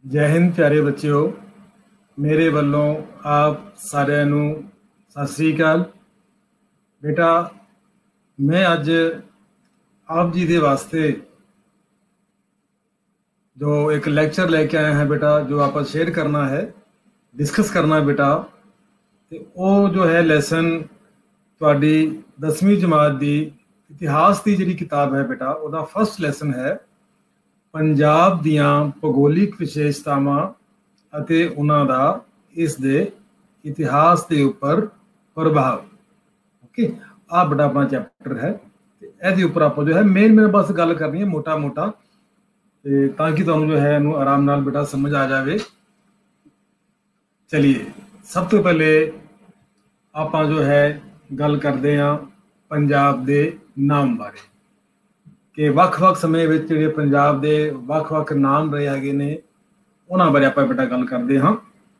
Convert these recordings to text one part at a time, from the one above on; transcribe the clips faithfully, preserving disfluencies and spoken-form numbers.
जय हिंद प्यारे बच्चों। मेरे वालों आप सारिਆਂ ਨੂੰ सत श्री अकाल। बेटा मैं अज आप जी के वास्ते जो एक लैक्चर लेके आया है बेटा, जो आप शेयर करना है, डिस्कस करना है बेटा। तो वो जो है लैसन ਤੁਹਾਡੀ दसवीं जमात की इतिहास की जी किताब है बेटा, ਉਹਦਾ फर्स्ट लैसन है पंजाब ਦੀਆਂ ਭੂਗੋਲਿਕ ਵਿਸ਼ੇਸ਼ਤਾਵਾਂ ਅਤੇ ਉਹਨਾਂ ਦਾ ਇਸ ਦੇ ਇਤਿਹਾਸ ਦੇ ਉੱਪਰ ਪ੍ਰਭਾਵ। ओके आ बड़ा अपना चैप्टर है, ਇਹਦੇ ਉੱਪਰ ਆਪਾਂ जो है मेन मेन बस गल करनी है मोटा मोटा, ताकि ਤੁਹਾਨੂੰ जो है ਇਹਨੂੰ आराम नाल बेटा समझ आ जाए। चलिए सब तो पहले ਆਪਾਂ जो है गल करते हैं पंजाब के नाम बारे कि ਵੱਖ-ਵੱਖ ਸਮੇਂ ਵਿੱਚ ਜਿਹੜੇ ਪੰਜਾਬ ਦੇ ਵੱਖ-ਵੱਖ ਨਾਮ ਰਹੇ ਹੈਗੇ ਨੇ, ਉਹਨਾਂ ਬਾਰੇ ਆਪਾਂ ਬੇਟਾ ਗੱਲ ਕਰਦੇ ਹਾਂ।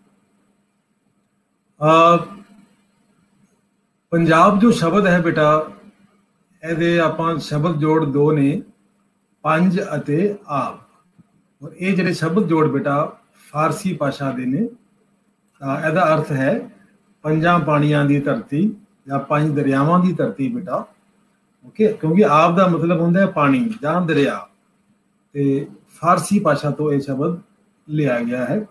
ਪੰਜਾਬ ਜੋ ਸ਼ਬਦ ਹੈ ਬੇਟਾ, ਇਹਦੇ ਆਪਾਂ ਸ਼ਬਦ ਜੋੜ ਦੋ ਨੇ, ਪੰਜ ਅਤੇ ਆਬ। ਔਰ ਇਹ ਜਿਹੜੇ ਸ਼ਬਦ ਜੋੜ ਬੇਟਾ ਫਾਰਸੀ ਭਾਸ਼ਾ ਦੇ ਨੇ। ਇਹਦਾ ਅਰਥ ਹੈ ਪੰਜਾਂ ਪਾਣੀਆਂ ਦੀ ਧਰਤੀ ਜਾਂ ਪੰਜ ਦਰਿਆਵਾਂ ਦੀ ਧਰਤੀ ਬੇਟਾ। ओके क्योंकि आप दा मतलब होंदा है पानी जां दरिया, ते फारसी भाषा तो यह शब्द लिया गया है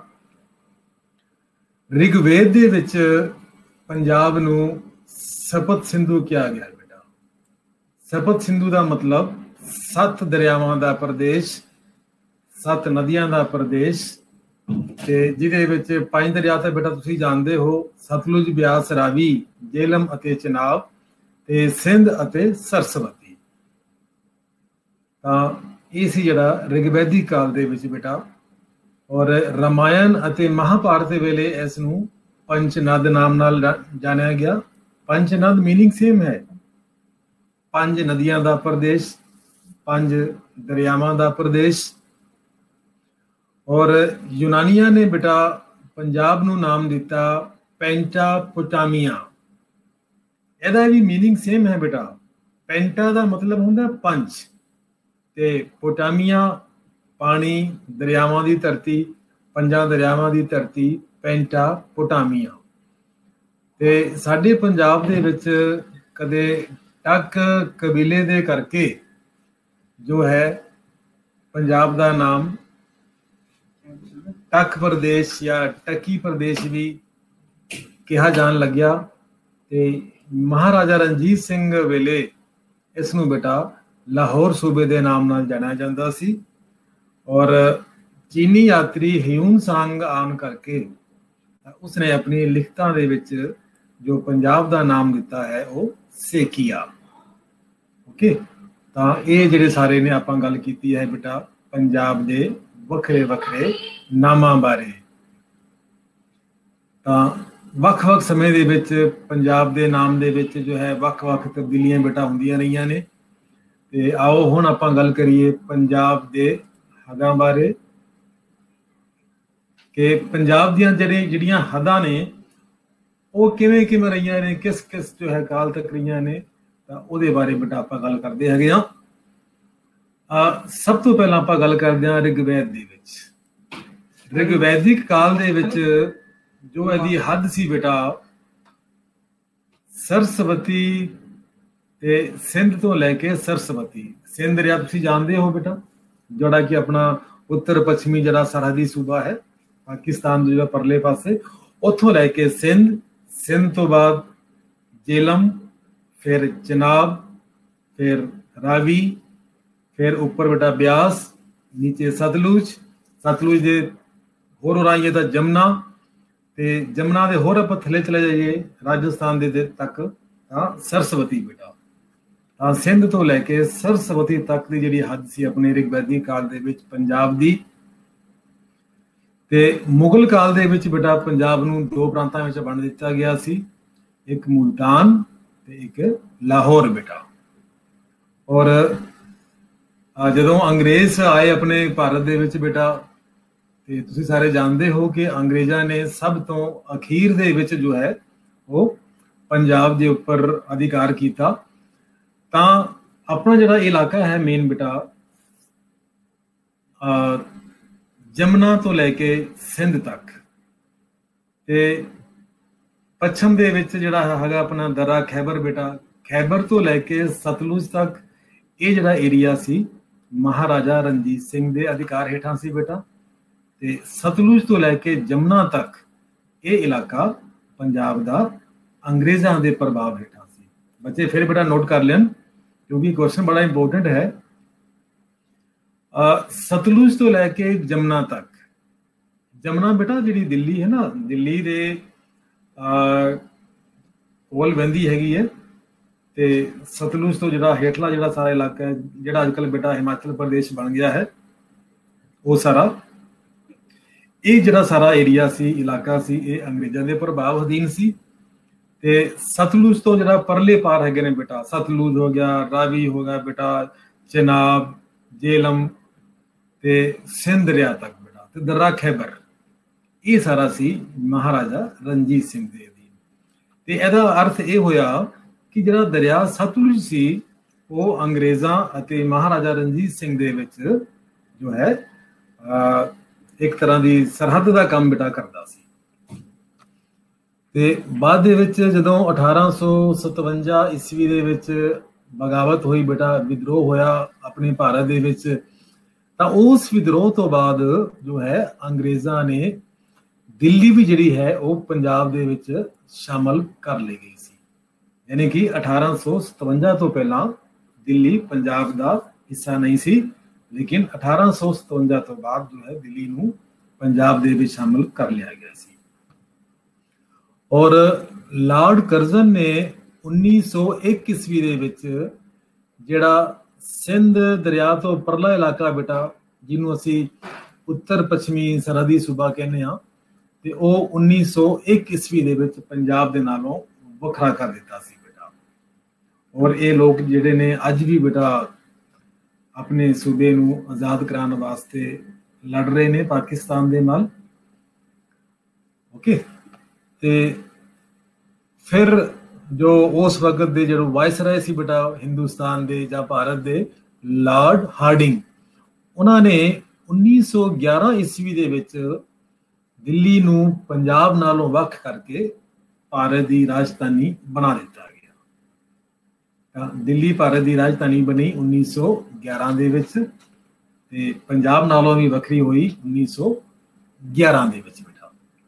पंजाब। ऋग्वेद दे विच पंजाब नू सप्त सिंधु कहा गया है बेटा। सप्त सिंधु का मतलब सत्त दरियावां दा प्रदेश, सत्त नदियां दा प्रदेश, ते जिहदे विच पंज दरिया ते बेटा तुसीं जानदे हो, सतलुज, ब्यास, रावी, झेलम अते चनाब ਤੇ ਸਿੰਧ ਅਤੇ ਸਰਸਵਤੀ। ਤਾਂ ਇਹ ਸੀ ਜਿਹੜਾ ਰਿਗਵੈਦਿਕ ਕਾਲ ਦੇ ਵਿੱਚ ਬੇਟਾ। ਔਰ ਰਾਮਾਇਣ ਅਤੇ ਮਹਾਭਾਰਤ ਦੇ ਵੇਲੇ ਇਸ ਨੂੰ ਪੰਚਨਦ ਨਾਮ ਨਾਲ ਜਾਣਿਆ ਗਿਆ। ਪੰਚਨਦ ਮੀਨਿੰਗ ਸੇਮ ਹੈ, ਪੰਜ ਨਦੀਆਂ ਦਾ ਪ੍ਰਦੇਸ਼, ਪੰਜ ਦਰਿਆਵਾਂ ਦਾ ਪ੍ਰਦੇਸ਼। ਔਰ ਯੂਨਾਨੀਆਂ ਨੇ ਬੇਟਾ ਪੰਜਾਬ ਨੂੰ ਨਾਮ ਦਿੱਤਾ ਪੈਂਟਾਪੋਟਾਮੀਆ। ਇਹਦਾ ਵੀ ਮੀਨਿੰਗ ਸੇਮ ਹੈ ਬੇਟਾ। ਪੈਂਟਾ ਦਾ ਮਤਲਬ ਹੁੰਦਾ ਪੰਜ, ਤੇ ਪੋਟਾਮੀਆ ਪਾਣੀ, ਦਰਿਆਵਾਂ ਦੀ ਧਰਤੀ, ਪੰਜਾਂ ਦਰਿਆਵਾਂ ਦੀ ਧਰਤੀ, ਪੈਂਟਾ ਪੋਟਾਮੀਆ। ਤੇ ਸਾਡੇ ਪੰਜਾਬ ਦੇ ਵਿੱਚ ਕਦੇ ਟੱਕ ਕਬੀਲੇ ਦੇ ਕਰਕੇ ਜੋ ਹੈ ਪੰਜਾਬ ਦਾ ਨਾਮ ਟੱਕ ਪ੍ਰਦੇਸ਼ ਜਾਂ ਟੱਕੀ ਪ੍ਰਦੇਸ਼ ਵੀ ਕਿਹਾ ਜਾਣ ਲੱਗਿਆ। ਤੇ महाराजा रणजीत सिंह वेले इसनूं बेटा लाहौर सूबे के नाम नाल जानिया जाता सी। और चीनी यात्री ह्यून सांग आन करके उसने अपनी लिखतां दे विच जो पंजाब का नाम दिता है वो सेकिया। ओके तां ये जिहड़े सारे ने आपां गल कीती है बेटा पंजाब के वखरे वखरे नामां बारे। तां ਵੱਖ-ਵੱਖ ਸਮੇਂ ਦੇ ਵਿੱਚ ਪੰਜਾਬ ਦੇ ਨਾਮ ਦੇ ਵਿੱਚ ਜੋ ਹੈ ਵੱਖ-ਵੱਖ ਤਬਦੀਲੀਆਂ ਬੇਟਾ ਹੁੰਦੀਆਂ ਰਹੀਆਂ ਨੇ। ਤੇ ਆਓ ਹੁਣ ਆਪਾਂ ਗੱਲ ਕਰੀਏ ਪੰਜਾਬ ਦੇ ਹੱਦਾਂ ਬਾਰੇ ਕਿ ਪੰਜਾਬ ਦੀਆਂ ਜਿਹੜੇ ਜਿਹੜੀਆਂ ਹੱਦਾਂ ਨੇ ਉਹ ਕਿਵੇਂ ਕਿਵੇਂ ਰਹੀਆਂ ਨੇ, ਕਿਸ ਕਿਸ ਜੋ ਹੈ ਕਾਲ ਤੱਕ ਰਹੀਆਂ ਨੇ, ਤਾਂ ਉਹਦੇ ਬਾਰੇ ਬੇਟਾ ਆਪਾਂ ਗੱਲ ਕਰਦੇ ਹੈਗੇ ਆ। ਸਭ ਤੋਂ ਪਹਿਲਾਂ ਆਪਾਂ ਗੱਲ ਕਰਦੇ ਹਾਂ ਰਿਗਵੈਦ ਦੇ ਵਿੱਚ। ਰਿਗਵੈਦਿਕ ਕਾਲ ਦੇ ਵਿੱਚ जो ਇਹਦੀ ਹੱਦ ਸੀ ਬੇਟਾ ਸਰਸਵਤੀ ਤੇ ਸਿੰਧ ਤੋਂ ਲੈ ਕੇ ਸਰਸਵਤੀ। ਸਿੰਧ ਦਰਿਆ ਤੁਸੀਂ ਜਾਣਦੇ ਹੋ ਬੇਟਾ, ਜਿਹੜਾ ਕਿ ਆਪਣਾ ਉੱਤਰ ਪੱਛਮੀ ਜਿਹੜਾ ਸਰਹੱਦੀ ਸੂਬਾ ਹੈ ਪਾਕਿਸਤਾਨ ਦੇ ਜਿਹੜਾ ਪਰਲੇ ਪਾਸੇ, ਉੱਥੋਂ ਲੈ ਕੇ ਸਿੰਧ, ਸਿੰਧ ਤੋਂ ਬਾਅਦ ਜੇਲਮ, ਫਿਰ ਚਨਾਬ, ਫਿਰ ਰਾਵੀ, ਫਿਰ ਉੱਪਰ ਬੇਟਾ ਬਿਆਸ, ਨੀਚੇ ਸਤਲੁਜ, ਸਤਲੁਜ ਦੇ ਹੋਰ ਰਾਈਏ ਦਾ ਜਮਨਾ, ਤੇ ਜਮਨਾ ਦੇ ਹੋਰ ਆਪਾਂ ਥੱਲੇ ਚਲੇ ਜਾਈਏ ਰਾਜਸਥਾਨ ਦੇ ਤੱਕ ਤਾਂ ਸਰਸਵਤੀ ਬੇਟਾ। ਤਾਂ ਸਿੰਧ ਤੋਂ ਲੈ ਕੇ ਸਰਸਵਤੀ ਤੱਕ ਦੀ ਜਿਹੜੀ ਹੱਦ ਸੀ ਆਪਣੇ ਰਿਗਵੈਦਿਕ ਕਾਲ ਦੇ ਵਿੱਚ ਪੰਜਾਬ ਦੀ। ਤੇ ਮੁਗਲ ਕਾਲ ਦੇ ਵਿੱਚ ਬੇਟਾ ਪੰਜਾਬ ਨੂੰ ਦੋ ਪ੍ਰਾਂਤਾਂ ਵਿੱਚ ਵੰਡ ਦਿੱਤਾ ਗਿਆ ਸੀ, ਇੱਕ ਮੁਲਤਾਨ ਤੇ ਇੱਕ ਲਾਹੌਰ ਬੇਟਾ। ਔਰ ਜਦੋਂ ਅੰਗਰੇਜ਼ ਆਏ ਆਪਣੇ ਭਾਰਤ ਦੇ ਵਿੱਚ ਬੇਟਾ, ਤੇ ਤੁਸੀਂ ਸਾਰੇ ਜਾਣਦੇ ਹੋ ਕਿ ਅੰਗਰੇਜ਼ਾਂ ਨੇ ਸਭ ਤੋਂ ਅਖੀਰ ਦੇ ਵਿੱਚ ਜੋ ਹੈ ਉਹ ਪੰਜਾਬ ਦੇ ਉੱਪਰ ਅਧਿਕਾਰ ਕੀਤਾ। ਤਾਂ ਆਪਣਾ ਜਿਹੜਾ ਇਲਾਕਾ ਹੈ ਮੇਨ ਬੇਟਾ ਜਮਨਾ ਤੋਂ ਲੈ ਕੇ ਸਿੰਧ ਤੱਕ, ਤੇ ਪੱਛਮ ਦੇ ਵਿੱਚ ਜਿਹੜਾ ਹੈਗਾ ਆਪਣਾ ਦਰਾ ਖੈਬਰ ਬੇਟਾ, ਖੈਬਰ ਤੋਂ ਲੈ ਕੇ ਸਤਲੁਜ ਤੱਕ ਇਹ ਜਿਹੜਾ ਏਰੀਆ ਸੀ ਮਹਾਰਾਜਾ ਰਣਜੀਤ ਸਿੰਘ ਦੇ ਅਧਿਕਾਰ ਹੇਠਾਂ ਸੀ ਬੇਟਾ। ਤੇ ਸਤਲੁਜ ਤੋਂ ਲੈ ਕੇ ਜਮਨਾ ਤੱਕ ਇਹ ਇਲਾਕਾ ਪੰਜਾਬ ਦਾ ਅੰਗਰੇਜ਼ਾਂ ਦੇ ਪ੍ਰਭਾਵ ਹੇਠਾਂ ਸੀ। ਬੱਚੇ ਫਿਰ ਬੇਟਾ ਨੋਟ ਕਰ ਲੈਣ ਕਿਉਂਕਿ ਕੁਐਸਚਨ ਬੜਾ ਇੰਪੋਰਟੈਂਟ ਹੈ। ਸਤਲੁਜ ਤੋਂ ਲੈ ਕੇ ਜਮਨਾ ਤੱਕ, ਜਮਨਾ ਬੇਟਾ ਜਿਹੜੀ ਦਿੱਲੀ ਹੈ ਨਾ, ਦਿੱਲੀ ਦੇ ਕੋਲ ਵਹਿੰਦੀ ਹੈਗੀ ਹੈ, ਤੇ ਸਤਲੁਜ ਤੋਂ ਜਿਹੜਾ ਹੇਠਲਾ ਜਿਹੜਾ ਸਾਰਾ ਇਲਾਕਾ ਹੈ ਜਿਹੜਾ ਅੱਜ ਕੱਲ੍ਹ ਬੇਟਾ ਹਿਮਾਚਲ ਪ੍ਰਦੇਸ਼ ਬਣ ਗਿਆ ਹੈ, ਉਹ ਸਾਰਾ ਇਹ ਜਿਹੜਾ ਸਾਰਾ ਏਰੀਆ ਸੀ, ਇਲਾਕਾ ਸੀ, ਇਹ ਅੰਗਰੇਜ਼ਾਂ ਦੇ ਪ੍ਰਭਾਵ ਅਧੀਨ ਸੀ। ਤੇ ਸਤਲੁਜ ਤੋਂ ਜਿਹੜਾ ਪਰਲੇ ਪਾਰ ਹੈਗੇ ਨੇ ਬੇਟਾ, ਸਤਲੁਜ ਹੋ ਗਿਆ, ਰਾਵੀ ਹੋ ਗਿਆ ਬੇਟਾ, ਚਨਾਬ, ਜੇਹਲਮ ਤੇ ਸਿੰਧ ਦਰਿਆ ਤੱਕ ਬੇਟਾ, ਤੇ ਦਰਾ ਖੈਬਰ, ਇਹ ਸਾਰਾ ਸੀ ਮਹਾਰਾਜਾ ਰਣਜੀਤ ਸਿੰਘ ਦੇ ਅਧੀਨ। ਤੇ ਇਹਦਾ ਅਰਥ ਇਹ ਹੋਇਆ ਕਿ ਜਿਹੜਾ ਦਰਿਆ ਸਤਲੁਜ ਸੀ ਉਹ ਅੰਗਰੇਜ਼ਾਂ ਅਤੇ ਮਹਾਰਾਜਾ ਰਣਜੀਤ ਸਿੰਘ ਦੇ ਵਿੱਚ ਜੋ ਹੈ ਇੱਕ ਤਰ੍ਹਾਂ ਦੀ ਸਰਹੱਦ ਦਾ ਕੰਮ ਬੇਟਾ ਕਰਦਾ ਸੀ। ਤੇ ਬਾਅਦ ਦੇ ਵਿੱਚ ਜਦੋਂ ਅਠਾਰਾਂ ਸੌ ਸਤਵੰਜਾ ਈਸਵੀ ਦੇ ਵਿੱਚ ਬਗਾਵਤ ਹੋਈ ਬੇਟਾ, ਵਿਦਰੋਹ ਹੋਇਆ ਆਪਣੇ ਭਾਰਤ ਦੇ ਵਿੱਚ, ਤਾਂ ਉਸ ਵਿਦਰੋਹ ਤੋਂ ਬਾਅਦ ਜੋ ਹੈ ਅੰਗਰੇਜ਼ਾਂ ਨੇ ਦਿੱਲੀ ਵੀ ਜਿਹੜੀ ਹੈ ਉਹ ਪੰਜਾਬ ਦੇ ਵਿੱਚ ਸ਼ਾਮਲ ਕਰ ਲਈ ਗਈ ਸੀ। ਯਾਨੀ ਕਿ ਅਠਾਰਾਂ ਸੌ ਸਤਵੰਜਾ ਤੋਂ ਪਹਿਲਾਂ ਦਿੱਲੀ ਪੰਜਾਬ ਦਾ ਹਿੱਸਾ ਨਹੀਂ ਸੀ, ਲੇਕਿਨ ਅਠਾਰਾਂ ਸੌ ਸਤਵੰਜਾ ਤੋਂ ਬਾਅਦ ਜੋ ਹੈ ਦਿੱਲੀ ਨੂੰ ਪੰਜਾਬ ਦੇ ਵਿੱਚ ਸ਼ਾਮਲ ਕਰ ਲਿਆ ਗਿਆ ਸੀ। ਔਰ ਲਾਰਡ ਕਰਜ਼ਨ ਨੇ ਉੱਨੀ ਸੌ ਇੱਕ ਈਸਵੀ ਦੇ ਵਿੱਚ ਜਿਹੜਾ ਸਿੰਧ ਦਰਿਆ ਤੋਂ ਪਰਲਾ ਇਲਾਕਾ ਬੇਟਾ, ਜਿਹਨੂੰ ਅਸੀਂ ਉੱਤਰ ਪੱਛਮੀ ਸਰਹੱਦੀ ਸੂਬਾ ਕਹਿੰਦੇ ਹਾਂ, ਤੇ ਉਹ ਉੱਨੀ ਸੌ ਇੱਕ ਈਸਵੀ ਦੇ ਵਿੱਚ ਪੰਜਾਬ ਦੇ ਨਾਲੋਂ ਵੱਖਰਾ ਕਰ ਦਿੱਤਾ ਸੀ ਬੇਟਾ। ਔਰ ਇਹ ਲੋਕ ਜਿਹੜੇ ਨੇ ਅੱਜ ਵੀ ਬੇਟਾ ਆਪਣੇ ਸੂਬੇ ਨੂੰ ਆਜ਼ਾਦ ਕਰਾਉਣ ਵਾਸਤੇ ਲੜ ਰਹੇ ਨੇ ਪਾਕਿਸਤਾਨ ਦੇ ਨਾਲ। ਓਕੇ, ਤੇ ਫਿਰ ਜੋ ਉਸ ਵਕਤ ਦੇ ਜਿਹੜੇ ਵਾਇਸਰਾਏ ਸੀ ਬੇਟਾ ਹਿੰਦੁਸਤਾਨ ਦੇ ਜਾਂ ਭਾਰਤ ਦੇ, ਲਾਰਡ ਹਾਰਡਿੰਗ, ਉਹਨਾਂ ਨੇ ਉੱਨੀ ਸੌ ਗਿਆਰਾਂ ਈਸਵੀ ਦੇ ਵਿੱਚ ਦਿੱਲੀ ਨੂੰ ਪੰਜਾਬ ਨਾਲੋਂ ਵੱਖ ਕਰਕੇ ਭਾਰਤ ਦੀ ਰਾਜਧਾਨੀ ਬਣਾ ਦਿੱਤਾ ਗਿਆ। ਤਾਂ ਦਿੱਲੀ ਭਾਰਤ ਦੀ ਰਾਜਧਾਨੀ ਬਣੀ ਉੱਨੀ ਸੌ ਗਿਆਰਾਂ ਦੇ ਵਿੱਚ, ਤੇ ਪੰਜਾਬ ਨਾਲੋਂ ਵੀ ਵੱਖਰੀ ਹੋਈ ਉੱਨੀ ਸੌ ਗਿਆਰਾਂ ਦੇ ਵਿੱਚ ਬੇਟਾ।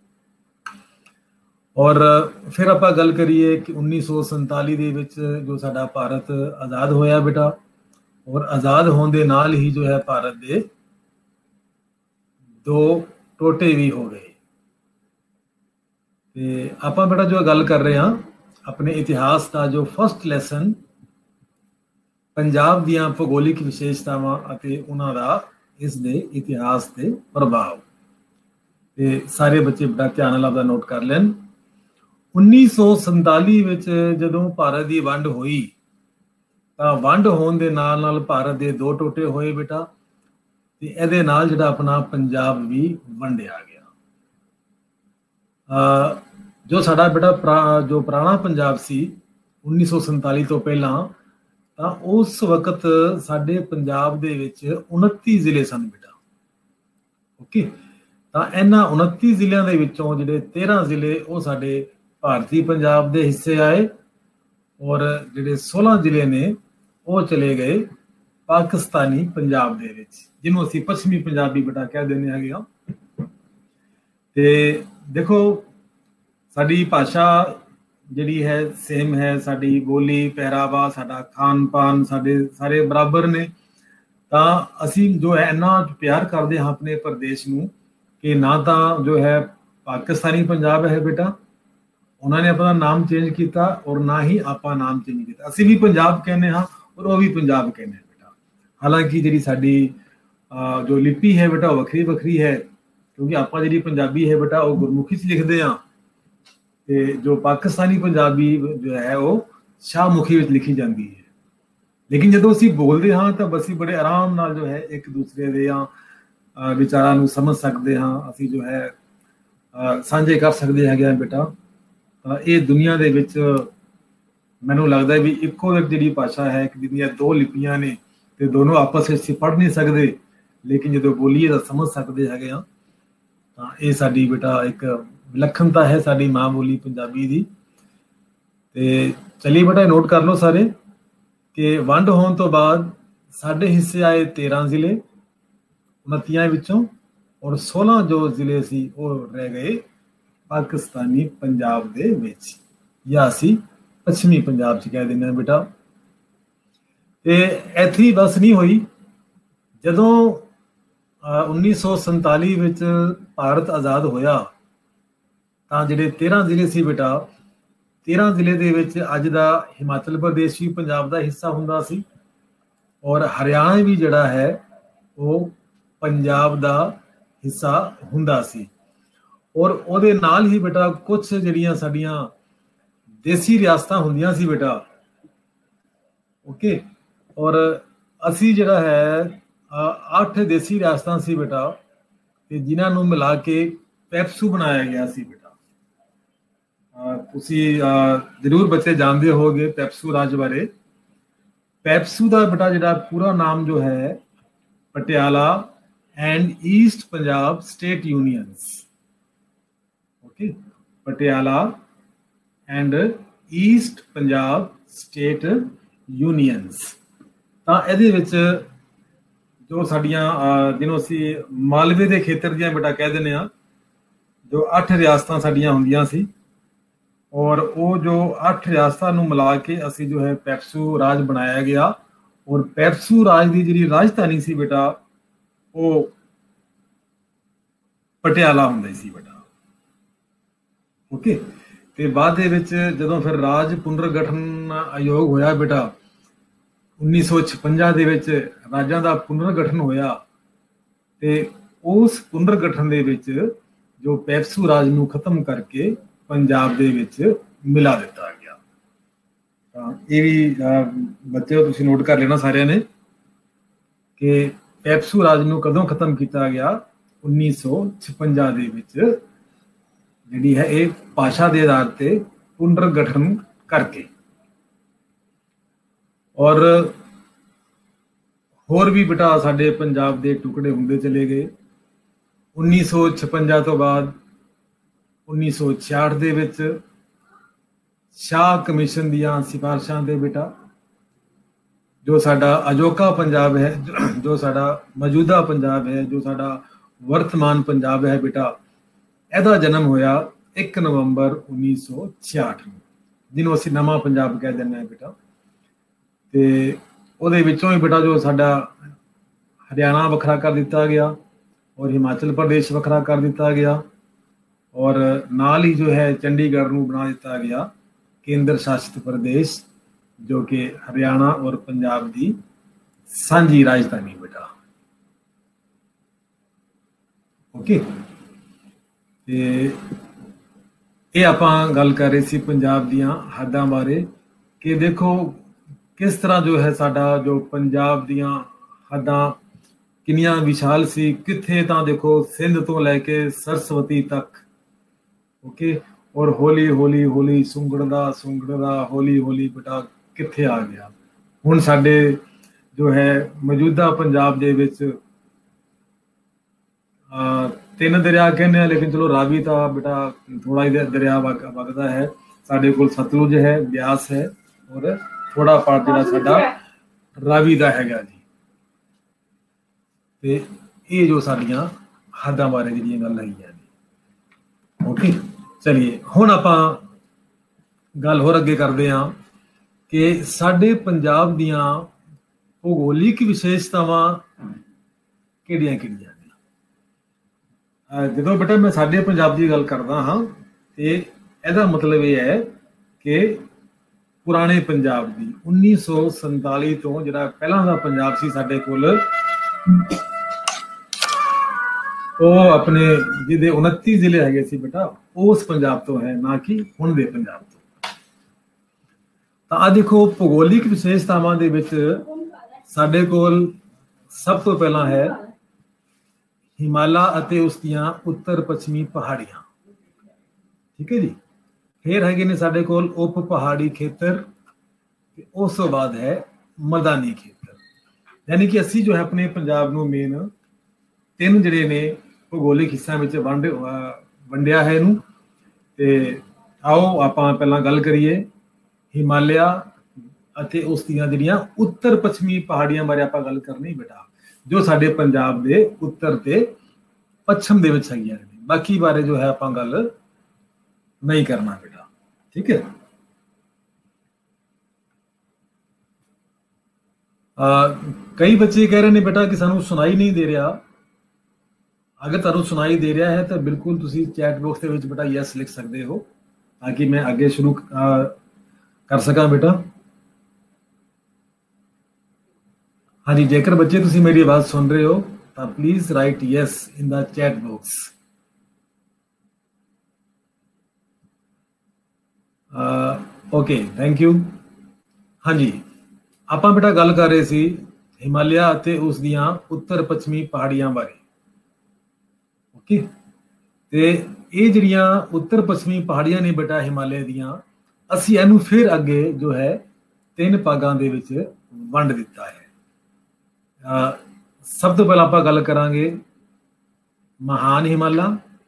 ਔਰ ਫਿਰ ਆਪਾਂ ਗੱਲ ਕਰੀਏ ਕਿ ਉੱਨੀ ਸੌ ਸੰਤਾਲੀ ਦੇ ਵਿੱਚ ਜੋ ਸਾਡਾ ਭਾਰਤ ਆਜ਼ਾਦ ਹੋਇਆ ਬੇਟਾ, ਔਰ ਆਜ਼ਾਦ ਹੋਣ ਦੇ ਨਾਲ ਹੀ ਜੋ ਹੈ ਭਾਰਤ ਦੇ ਦੋ ਟੋਟੇ ਵੀ ਹੋ ਗਏ। ਤੇ ਆਪਾਂ ਬੇਟਾ ਜੋ ਗੱਲ ਕਰ ਰਹੇ ਹਾਂ ਆਪਣੇ ਇਤਿਹਾਸ ਦਾ, ਜੋ ਫਸਟ ਲੈਸਨ ਪੰਜਾਬ ਦੀਆਂ ਭੂਗੋਲਿਕ ਵਿਸ਼ੇਸ਼ਤਾਵਾਂ ਅਤੇ ਉਹਨਾਂ ਦਾ ਇਸ ਦੇ ਇਤਿਹਾਸ ਤੇ ਪ੍ਰਭਾਵ। ਤੇ ਸਾਰੇ ਬੱਚੇ ਬੜਾ ਧਿਆਨ ਨਾਲ ਆਪਦਾ ਨੋਟ ਕਰ ਲੈਣ। ਉੱਨੀ ਸੌ ਸੰਤਾਲੀ ਵਿੱਚ ਜਦੋਂ ਭਾਰਤ ਦੀ ਵੰਡ ਹੋਈ ਤਾਂ ਵੰਡ ਹੋਣ ਦੇ ਨਾਲ ਨਾਲ ਭਾਰਤ ਦੇ ਦੋ ਟੋਟੇ ਹੋਏ ਬੇਟਾ, ਤੇ ਇਹਦੇ ਨਾਲ ਜਿਹੜਾ ਆਪਣਾ ਪੰਜਾਬ ਵੀ ਵੰਡਿਆ ਗਿਆ। ਜੋ ਸਾਡਾ ਬੇਟਾ ਜੋ ਪੁਰਾਣਾ ਪੰਜਾਬ ਸੀ ਉੱਨੀ ਸੌ ਸੰਤਾਲੀ ਤੋਂ ਪਹਿਲਾਂ, ਤਾਂ ਉਸ ਵਕਤ ਸਾਡੇ ਪੰਜਾਬ ਦੇ ਵਿੱਚ ਉਨੱਤੀ ਜ਼ਿਲ੍ਹੇ ਸਨ ਬੇਟਾ। ਓਕੇ, ਤਾਂ ਇਹਨਾਂ ਉਨੱਤੀ ਜ਼ਿਲ੍ਹਿਆਂ ਦੇ ਵਿੱਚੋਂ ਜਿਹੜੇ ਤੇਰਾਂ ਜ਼ਿਲ੍ਹੇ ਉਹ ਸਾਡੇ ਭਾਰਤੀ ਪੰਜਾਬ ਦੇ ਹਿੱਸੇ ਆਏ, ਔਰ ਜਿਹੜੇ ਸੋਲਾਂ ਜ਼ਿਲ੍ਹੇ ਨੇ ਉਹ ਚਲੇ ਗਏ ਪਾਕਿਸਤਾਨੀ ਪੰਜਾਬ ਦੇ ਵਿੱਚ, ਜਿਹਨੂੰ ਅਸੀਂ ਪੱਛਮੀ ਪੰਜਾਬੀ ਬੇਟਾ ਕਹਿ ਦਿੰਦੇ ਹੈਗੇ ਆ। ਤੇ ਦੇਖੋ ਸਾਡੀ ਭਾਸ਼ਾ ਜਿਹੜੀ ਹੈ ਸੇਮ ਹੈ, ਸਾਡੀ ਬੋਲੀ, ਪਹਿਰਾਵਾ, ਸਾਡਾ ਖਾਣ ਪਾਨ ਸਾਡੇ ਸਾਰੇ ਬਰਾਬਰ ਨੇ। ਤਾਂ ਅਸੀਂ ਜੋ ਹੈ ਇੰਨਾ ਪਿਆਰ ਕਰਦੇ ਹਾਂ ਆਪਣੇ ਪ੍ਰਦੇਸ਼ ਨੂੰ ਕਿ ਨਾ ਤਾਂ ਜੋ ਹੈ ਪਾਕਿਸਤਾਨੀ ਪੰਜਾਬ ਹੈ ਬੇਟਾ, ਉਹਨਾਂ ਨੇ ਆਪਣਾ ਨਾਮ ਚੇਂਜ ਕੀਤਾ, ਔਰ ਨਾ ਹੀ ਆਪਾਂ ਨਾਮ ਚੇਂਜ ਕੀਤਾ। ਅਸੀਂ ਵੀ ਪੰਜਾਬ ਕਹਿੰਦੇ ਹਾਂ ਔਰ ਉਹ ਵੀ ਪੰਜਾਬ ਕਹਿੰਦੇ ਬੇਟਾ। ਹਾਲਾਂਕਿ ਜਿਹੜੀ ਸਾਡੀ ਜੋ ਲਿਪੀ ਹੈ ਬੇਟਾ ਉਹ ਵੱਖਰੀ ਵੱਖਰੀ ਹੈ, ਕਿਉਂਕਿ ਆਪਾਂ ਜਿਹੜੀ ਪੰਜਾਬੀ ਹੈ ਬੇਟਾ ਉਹ ਗੁਰਮੁਖੀ 'ਚ ਲਿਖਦੇ ਹਾਂ, ਤੇ ਜੋ ਪਾਕਿਸਤਾਨੀ ਪੰਜਾਬੀ ਜੋ ਹੈ ਉਹ ਸ਼ਾਹਮੁਖੀ ਵਿੱਚ ਲਿਖੀ ਜਾਂਦੀ ਹੈ। ਲੇਕਿਨ ਜਦੋਂ ਅਸੀਂ ਬੋਲਦੇ ਹਾਂ ਤਾਂ ਅਸੀਂ ਬੜੇ ਆਰਾਮ ਨਾਲ ਜੋ ਹੈ ਇੱਕ ਦੂਸਰੇ ਦੇ ਵਿਚਾਰਾਂ ਨੂੰ ਸਮਝ ਸਕਦੇ ਹਾਂ, ਅਸੀਂ ਜੋ ਹੈ ਸਾਂਝੇ ਕਰ ਸਕਦੇ ਹੈਗੇ ਬੇਟਾ। ਇਹ ਦੁਨੀਆ ਦੇ ਵਿੱਚ ਮੈਨੂੰ ਲੱਗਦਾ ਵੀ ਇੱਕੋ ਇੱਕ ਜਿਹੜੀ ਭਾਸ਼ਾ ਹੈ ਕਿ ਜਿਹਦੀਆਂ ਦੋ ਲਿਪੀਆਂ ਨੇ ਤੇ ਦੋਨੋਂ ਆਪਸ ਵਿੱਚ ਪੜ੍ਹ ਨਹੀਂ ਸਕਦੇ, लेकिन जो बोलीए तो समझ सकते है हाँ। तो ये साडी बेटा एक विलक्षणता है साडी माँ बोली पंजाबी दी। ते चलिए बेटा नोट कर लो सारे कि वंड होने तो बाद साढ़े हिस्से आए तेरह जिले उनतीया विचों और सोलह जो जिले सी वो रह गए पाकिस्तानी पंजाब दे विच या असी पश्चिमी पंजाब च कह देना बेटा। ते इत्थे बस नहीं हुई जदों उन्नीस सौ संताली विच भारत आज़ाद होया तां जिहड़े तेरह जिले सी बेटा तेरह जिले दे विच अज दा हिमाचल प्रदेश भी पंजाब दा हिस्सा हुंदा सी और हरियाणा भी जिहड़ा है वो पंजाब दा हिस्सा हुंदा सी और ਉਹਦੇ ਨਾਲ ही बेटा कुछ ਜਿਹੜੀਆਂ ਸਾਡੀਆਂ देसी रियासतां ਹੁੰਦੀਆਂ ਸੀ बेटा ओके और ਅਸੀਂ ਜਿਹੜਾ ਹੈ ਅੱਠ देसी रियासतां ਸੀ बेटा ਤੇ ਜਿਨ੍ਹਾਂ ਨੂੰ ਮਿਲਾ ਕੇ ਪੈਪਸੂ ਬਣਾਇਆ ਗਿਆ ਸੀ बेटा। ਤੁਸੀਂ ਜ਼ਰੂਰ ਬੱਚੇ ਜਾਣਦੇ ਹੋਗੇ ਪੈਪਸੂ ਰਾਜ ਬਾਰੇ। ਪੈਪਸੂ ਦਾ बेटा ਜਿਹੜਾ ਪੂਰਾ ਨਾਮ ਜੋ ਹੈ Patiala and East Punjab State Unions okay Patiala and East Punjab State Unions. ਤਾਂ ਇਹਦੇ ਵਿੱਚ ਜੋ ਸਾਡੀਆਂ ਜਿਹਨੂੰ ਅਸੀਂ ਮਾਲਵੇ ਦੇ ਖੇਤਰ ਦੀਆਂ ਬੇਟਾ ਕਹਿ ਦਿੰਦੇ ਆ ਜੋ ਅੱਠ ਰਿਆਸਤਾਂ ਸਾਡੀਆਂ ਹੁੰਦੀਆਂ ਸੀ ਔਰ ਉਹ ਜੋ ਅੱਠ ਰਿਆਸਤਾਂ ਨੂੰ ਮਿਲਾ ਕੇ ਅਸੀਂ ਜੋ ਹੈ ਪੈਪਸੂ ਰਾਜ ਬਣਾਇਆ ਗਿਆ ਔਰ ਪੈਪਸੂ ਰਾਜ ਦੀ ਜਿਹੜੀ ਰਾਜਧਾਨੀ ਸੀ ਬੇਟਾ ਉਹ ਪਟਿਆਲਾ ਹੁੰਦਾ ਸੀ ਬੇਟਾ ਓਕੇ। ਤੇ ਬਾਅਦ ਦੇ ਵਿੱਚ ਜਦੋਂ ਫਿਰ ਰਾਜ ਪੁਨਰਗਠਨ ਆਯੋਗ ਹੋਇਆ ਬੇਟਾ उन्नीस सौ छप्पन ਦੇ ਵਿੱਚ ਰਾਜਾਂ ਦਾ ਪੁਨਰਗਠਨ ਹੋਇਆ ਤੇ ਉਸ ਪੁਨਰਗਠਨ ਦੇ ਵਿੱਚ ਜੋ ਪੈਪਸੂ ਰਾਜ ਨੂੰ ਖਤਮ ਕਰਕੇ ਪੰਜਾਬ ਦੇ ਵਿੱਚ ਮਿਲਾ ਦਿੱਤਾ ਗਿਆ। ਤਾਂ ਇਹ ਵੀ ਬੱਚਿਓ ਤੁਸੀਂ ਨੋਟ ਕਰ ਲੈਣਾ ਸਾਰਿਆਂ ਨੇ ਕਿ ਪੈਪਸੂ ਰਾਜ ਨੂੰ ਕਦੋਂ ਖਤਮ ਕੀਤਾ ਗਿਆ उन्नीस सौ छप्पन ਦੇ ਵਿੱਚ ਜਿਹੜੀ ਹੈ ਇਹ ਭਾਸ਼ਾ ਦੇ ਆਧਾਰ ਤੇ ਪੁਨਰਗਠਨ ਕਰਕੇ। और होर भी बेटा साडे पंजाब दे टुकड़े हुंदे चले गए। उन्नीस सौ छप्पन तो बाद उन्नीस सौ छियाठ दे विच शाह कमीशन दियां सिफारिशां दे बेटा जो साडा अजोका पंजाब है जो साडा मौजूदा पंजाब है जो साडा वर्तमान पंजाब है बेटा इहदा जन्म होया एक नवंबर उन्नीस सौ छियाठ जिन्हों असीं नवां पंजाब कह दिंदे हैं बेटा। ਤੇ ਉਹਦੇ ਵਿੱਚੋਂ ਹੀ ਬੇਟਾ ਜੋ ਸਾਡਾ ਹਰਿਆਣਾ ਵੱਖਰਾ ਕਰ ਦਿੱਤਾ ਗਿਆ ਔਰ ਹਿਮਾਚਲ ਪ੍ਰਦੇਸ਼ ਵੱਖਰਾ ਕਰ ਦਿੱਤਾ ਗਿਆ ਔਰ ਨਾਲ ਹੀ ਜੋ ਹੈ ਚੰਡੀਗੜ੍ਹ ਨੂੰ ਬਣਾ ਦਿੱਤਾ ਗਿਆ ਕੇਂਦਰ ਸ਼ਾਸਿਤ ਪ੍ਰਦੇਸ਼ ਜੋ ਕਿ ਹਰਿਆਣਾ ਔਰ ਪੰਜਾਬ ਦੀ ਸਾਂਝੀ ਰਾਜਧਾਨੀ ਬੇਟਾ ਓਕੇ। ਤੇ ਇਹ ਆਪਾਂ ਗੱਲ ਕਰ ਰਹੇ ਸੀ ਪੰਜਾਬ ਦੀਆਂ ਹੱਦਾਂ ਬਾਰੇ ਕਿ ਦੇਖੋ किस तरह जो है साडा जो पंजाब दियां हद्दां किनियां विशाल सी कित्थे तां देखो सिंध तो लैके सरस्वती तक ओके और हौली हौली हौली सुंगड़दा सुंगड़दा हौली हौली बेटा कित्थे आ गया हुण साडे जो है मौजूदा पंजाब दे विच तीन दरिया कहने लेकिन चलो रावी तां बेटा थोड़ा ही दरिया वगदा है साडे कोल सतलुज है ब्यास है और थोड़ा पार्ट जो साडा रावी का हैगा जी। ते ये जो साडियां हद्दां बारे जिहड़ियां गल हैगियां ने ओके। चलिए हुण आपां गल होर अगे करदे हां कि साडे पंजाब दियां भूगोलिक विशेषतावां किहड़ियां किहड़ियां ने। जदों बेटा मैं साडे पंजाब की गल करदा हाँ ते इहदा मतलब ये है कि पुराने पंजाब की उन्नीस सौ संताली तो जिहड़ा पहला दा पंजाब सी साडे कोल ਉਹ अपने जिहदे उनतीस जिले हैगे सी बेटा उस पंजाब तो है ना कि हुण दे पंजाब तो। ਤਾਂ ਆ ਦੇਖੋ ਭੂਗੋਲਿਕ ਵਿਸ਼ੇਸ਼ਤਾਵਾਂ ਦੇ ਵਿੱਚ ਸਾਡੇ ਕੋਲ ਸਭ ਤੋਂ ਪਹਿਲਾਂ ਹੈ ਹਿਮਾਲਾ ਅਤੇ ਉਸ ਦੀਆਂ ਉੱਤਰ ਪੱਛਮੀ ਪਹਾੜੀਆਂ ਠੀਕ ਹੈ ਜੀ। फिर है ने साडे कोल उप पहाड़ी खेतर उस तो बाद है मैदानी खेतर यानी कि असी जो है अपने पंजाब नूं मेन ਤਿੰਨ ਜਿਹੜੇ ਨੇ ਭੂਗੋਲਿਕ ਹਿੱਸਿਆਂ ਵਿੱਚ ਵੰਡ ਵੰਡਿਆ ਹੈ ਇਹਨੂੰ। ਤੇ ਆਓ ਆਪਾਂ ਪਹਿਲਾਂ ਗੱਲ ਕਰੀਏ ਹਿਮਾਲਿਆ ਅਤੇ ਉਸ ਦੀਆਂ ਜਿਹੜੀਆਂ ਉੱਤਰ ਪੱਛਮੀ ਪਹਾੜੀਆਂ ਬਾਰੇ ਆਪਾਂ ਗੱਲ ਕਰਨੀ ਬੇਟਾ, ਜੋ ਸਾਡੇ ਪੰਜਾਬ ਦੇ ਉੱਤਰ ਤੇ ਪੱਛਮ ਦੇ ਵਿੱਚ ਹੈਗੀਆਂ ਨੇ। ਬਾਕੀ ਬਾਰੇ ਜੋ ਹੈ ਆਪਾਂ ਗੱਲ ਨਹੀਂ ਕਰਨਾ ਬੇਟਾ, ਠੀਕ ਹੈ। ਕਈ ਬੱਚੇ ਕਹਿ ਰਹੇ ਨੇ ਬੇਟਾ ਕਿ ਸਾਨੂੰ ਸੁਣਾਈ ਨਹੀਂ ਦੇ ਰਿਹਾ। ਅਗਰ ਤੁਹਾਨੂੰ ਸੁਣਾਈ ਦੇ ਰਿਹਾ ਹੈ ਤਾਂ ਬਿਲਕੁਲ ਤੁਸੀਂ ਚੈਟ ਬਾਕਸ ਦੇ ਵਿੱਚ ਬੇਟਾ ਯੈਸ ਲਿਖ ਸਕਦੇ ਹੋ ਤਾਂ ਕਿ ਮੈਂ ਅੱਗੇ ਸ਼ੁਰੂ ਕਰ ਸਕਾਂ ਬੇਟਾ। ਹਾਂਜੀ, ਜੇਕਰ ਬੱਚੇ ਤੁਸੀਂ ਮੇਰੀ ਆਵਾਜ਼ ਸੁਣ ਰਹੇ ਹੋ ਤਾਂ please write yes in the chat box. Okay, thank you. ਹਾਂਜੀ, ਆਪਾਂ ਬੇਟਾ ਗੱਲ ਕਰ ਰਹੇ ਸੀ ਹਿਮਾਲਿਆ ਅਤੇ ਉਸ ਦੀਆਂ ਉੱਤਰ ਪੱਛਮੀ ਪਹਾੜੀਆਂ ਬਾਰੇ। ਓਕੇ, ਤੇ ਇਹ ਜਿਹੜੀਆਂ ਉੱਤਰ ਪੱਛਮੀ ਪਹਾੜੀਆਂ ਨੇ ਬੇਟਾ ਹਿਮਾਲਿਆ ਦੀਆਂ, ਅਸੀਂ ਇਹਨੂੰ ਫਿਰ ਅੱਗੇ ਜੋ ਹੈ ਤਿੰਨ ਭਾਗਾਂ ਦੇ ਵਿੱਚ ਵੰਡ ਦਿੱਤਾ ਹੈ। ਸਭ ਤੋਂ ਪਹਿਲਾਂ ਆਪਾਂ ਗੱਲ ਕਰਾਂਗੇ ਮਹਾਨ ਹਿਮਾਲਿਆ,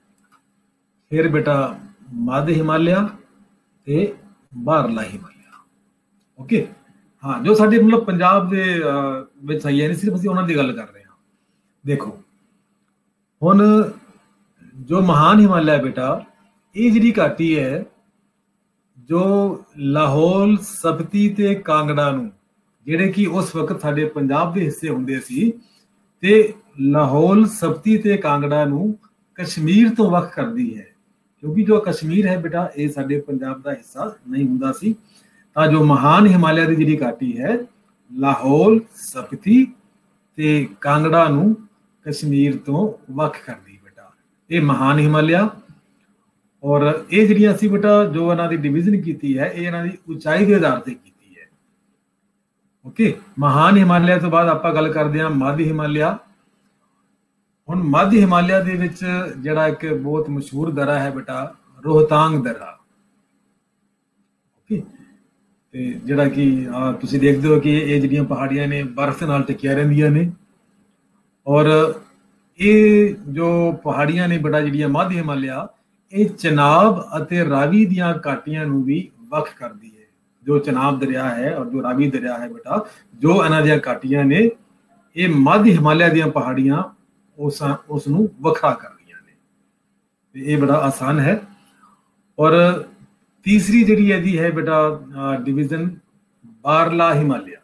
ਫਿਰ ਬੇਟਾ ਮੱਧ ਹਿਮਾਲਿਆ ਤੇ ਬਾਹਰਲਾ ਹਿਮਾਲਿਆ। ਓਕੇ, ਹਾਂ, ਜੋ ਸਾਡੇ ਮਤਲਬ ਪੰਜਾਬ ਦੇ ਵਿੱਚ ਆਈ ਹੈ ਨਹੀਂ, ਸਿਰਫ ਅਸੀਂ ਉਹਨਾਂ ਦੀ ਗੱਲ ਕਰ ਰਹੇ ਹਾਂ। ਦੇਖੋ ਹੁਣ ਜੋ ਮਹਾਨ ਹਿਮਾਲਿਆ ਬੇਟਾ, ਇਹ ਜਿਹੜੀ ਘਾਟੀ ਹੈ ਜੋ ਲਾਹੌਲ, ਸਪਤੀ ਤੇ ਕਾਂਗੜਾ ਨੂੰ, ਜਿਹੜੇ ਕਿ ਉਸ ਵਕਤ ਸਾਡੇ ਪੰਜਾਬ ਦੇ ਹਿੱਸੇ ਹੁੰਦੇ ਸੀ, ਤੇ ਲਾਹੌਲ, ਸਪਤੀ ਤੇ ਕਾਂਗੜਾ ਨੂੰ ਕਸ਼ਮੀਰ ਤੋਂ ਵੱਖ ਕਰਦੀ ਹੈ। ਕਿਉਂਕਿ ਜੋ ਕਸ਼ਮੀਰ ਹੈ ਬੇਟਾ ਇਹ ਸਾਡੇ ਪੰਜਾਬ ਦਾ ਹਿੱਸਾ ਨਹੀਂ ਹੁੰਦਾ ਸੀ। ਤਾਂ ਜੋ ਮਹਾਨ ਹਿਮਾਲਿਆ ਦੀ ਜਿਹੜੀ ਘਾਟੀ ਹੈ, ਲਾਹੌਲ, ਸਪਤੀ ਤੇ ਕਾਂਗੜਾ ਨੂੰ ਕਸ਼ਮੀਰ ਤੋਂ ਵੱਖ ਕਰਦੀ ਬੇਟਾ, ਇਹ ਮਹਾਨ ਹਿਮਾਲਿਆ। ਔਰ ਇਹ ਜਿਹੜੀਆਂ ਅਸੀਂ ਬੇਟਾ ਜੋ ਇਹਨਾਂ ਦੀ ਡਿਵੀਜ਼ਨ ਕੀਤੀ ਹੈ, ਇਹ ਇਹਨਾਂ ਦੀ ਉਚਾਈ ਦੇ ਆਧਾਰ ਤੇ ਕੀਤੀ ਹੈ। ਓਕੇ, ਮਹਾਨ ਹਿਮਾਲਿਆ ਤੋਂ ਬਾਅਦ ਆਪਾਂ ਗੱਲ ਕਰਦੇ ਹਾਂ ਮੱਧ ਹਿਮਾਲਿਆ। ਹੁਣ ਮੱਧ ਹਿਮਾਲਿਆ ਦੇ ਵਿੱਚ ਜਿਹੜਾ ਇੱਕ ਬਹੁਤ ਮਸ਼ਹੂਰ ਦਰਾ ਹੈ ਬੇਟਾ, ਰੋਹਤਾਂਗ ਦਰਾ। ਓਕੇ, ਤੇ ਜਿਹੜਾ ਕਿ ਤੁਸੀਂ ਦੇਖਦੇ ਹੋ ਕਿ ਇਹ ਜਿਹੜੀਆਂ ਪਹਾੜੀਆਂ ਨੇ ਬਰਫ਼ ਦੇ ਨਾਲ ਟਿਕੀਆਂ ਰਹਿੰਦੀਆਂ ਨੇ। ਔਰ ਇਹ ਜੋ ਪਹਾੜੀਆਂ ਨੇ ਬੇਟਾ ਜਿਹੜੀਆਂ ਮੱਧ ਹਿਮਾਲਿਆ, ਇਹ ਚਨਾਬ ਅਤੇ ਰਾਵੀ ਦੀਆਂ ਘਾਟੀਆਂ ਨੂੰ ਵੀ ਵੱਖ ਕਰਦੀ ਹੈ। ਜੋ ਚਨਾਬ ਦਰਿਆ ਹੈ ਔਰ ਜੋ ਰਾਵੀ ਦਰਿਆ ਹੈ ਬੇਟਾ, ਜੋ ਇਹਨਾਂ ਦੀਆਂ ਘਾਟੀਆਂ ਨੇ, ਇਹ ਮੱਧ ਹਿਮਾਲਿਆ ਦੀਆਂ ਪਹਾੜੀਆਂ ਉਸ ਉਸ ਨੂੰ ਵੱਖਰਾ ਕਰਦੀਆਂ ਨੇ। ਤੇ ਇਹ ਬੜਾ ਆਸਾਨ ਹੈ। ਔਰ ਤੀਸਰੀ ਜਿਹੜੀ ਇਹਦੀ ਹੈ ਬੇਟਾ ਡਿਵੀਜ਼ਨ, ਬਾਹਰਲਾ ਹਿਮਾਲਿਆ,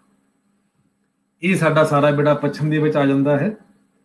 ਇਹ ਸਾਡਾ ਸਾਰਾ ਬੇਟਾ ਪੱਛਮ ਦੇ ਵਿੱਚ ਆ ਜਾਂਦਾ ਹੈ।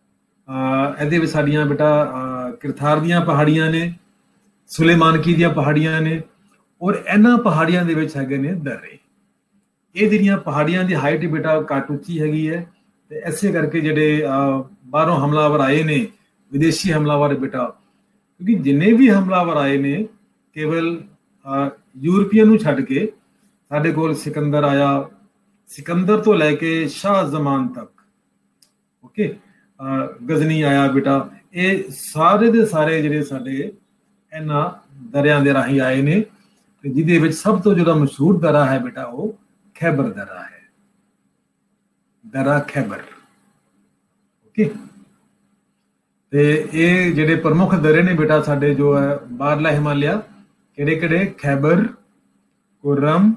ਇਹਦੇ ਵਿੱਚ ਸਾਡੀਆਂ ਬੇਟਾ ਕਿਰਥਾਰ ਦੀਆਂ ਪਹਾੜੀਆਂ ਨੇ, ਸੁਲੇਮਾਨਕੀ ਦੀਆਂ ਪਹਾੜੀਆਂ ਨੇ, ਔਰ ਇਹਨਾਂ ਪਹਾੜੀਆਂ ਦੇ ਵਿੱਚ ਹੈਗੇ ਨੇ ਦਰੇ। ਇਹ ਜਿਹੜੀਆਂ ਪਹਾੜੀਆਂ ਦੀ ਹਾਈਟ ਬੇਟਾ ਘੱਟ ਉੱਚੀ ਹੈਗੀ ਹੈ, ਤੇ ਇਸੇ ਕਰਕੇ ਜਿਹੜੇ ਬਾਹਰੋਂ ਹਮਲਾਵਰ ਆਏ ਨੇ, ਵਿਦੇਸ਼ੀ ਹਮਲਾਵਰ ਬੇਟਾ, ਕਿਉਂਕਿ ਜਿੰਨੇ ਵੀ ਹਮਲਾਵਰ ਆਏ ਨੇ ਕੇਵਲ ਯੂਰਪੀਅਨ ਨੂੰ ਛੱਡ ਕੇ, ਸਾਡੇ ਕੋਲ ਸਿਕੰਦਰ ਆਇਆ, ਸਿਕੰਦਰ ਤੋਂ ਲੈ ਕੇ ਸ਼ਾਹ ਜ਼ਮਾਨ ਤੱਕ, ਓਕੇ, ਗਜ਼ਨੀ ਆਇਆ ਬੇਟਾ, ਇਹ ਸਾਰੇ ਦੇ ਸਾਰੇ ਜਿਹੜੇ ਸਾਡੇ ਇਹਨਾਂ ਦਰਿਆਂ ਦੇ ਰਾਹੀਂ ਆਏ ਨੇ। ਤੇ ਜਿਹਦੇ ਵਿੱਚ ਸਭ ਤੋਂ ਜਿਹੜਾ ਮਸ਼ਹੂਰ ਦਰਾ ਹੈ ਬੇਟਾ ਉਹ ਖੈਬਰ ਦਰਾ ਹੈ, ਦਰਾ ਖੈਬਰ। ਓਕੇ, ਤੇ ਇਹ ਜਿਹੜੇ ਪ੍ਰਮੁੱਖ ਦਰੇ ਨੇ ਬੇਟਾ ਸਾਡੇ ਜੋ ਹੈ ਬਾਹਰਲਾ ਹਿਮਾਲਿਆ, ਕਿਹੜੇ ਕਿਹੜੇ? ਖੈਬਰ, ਕੁਰਮ,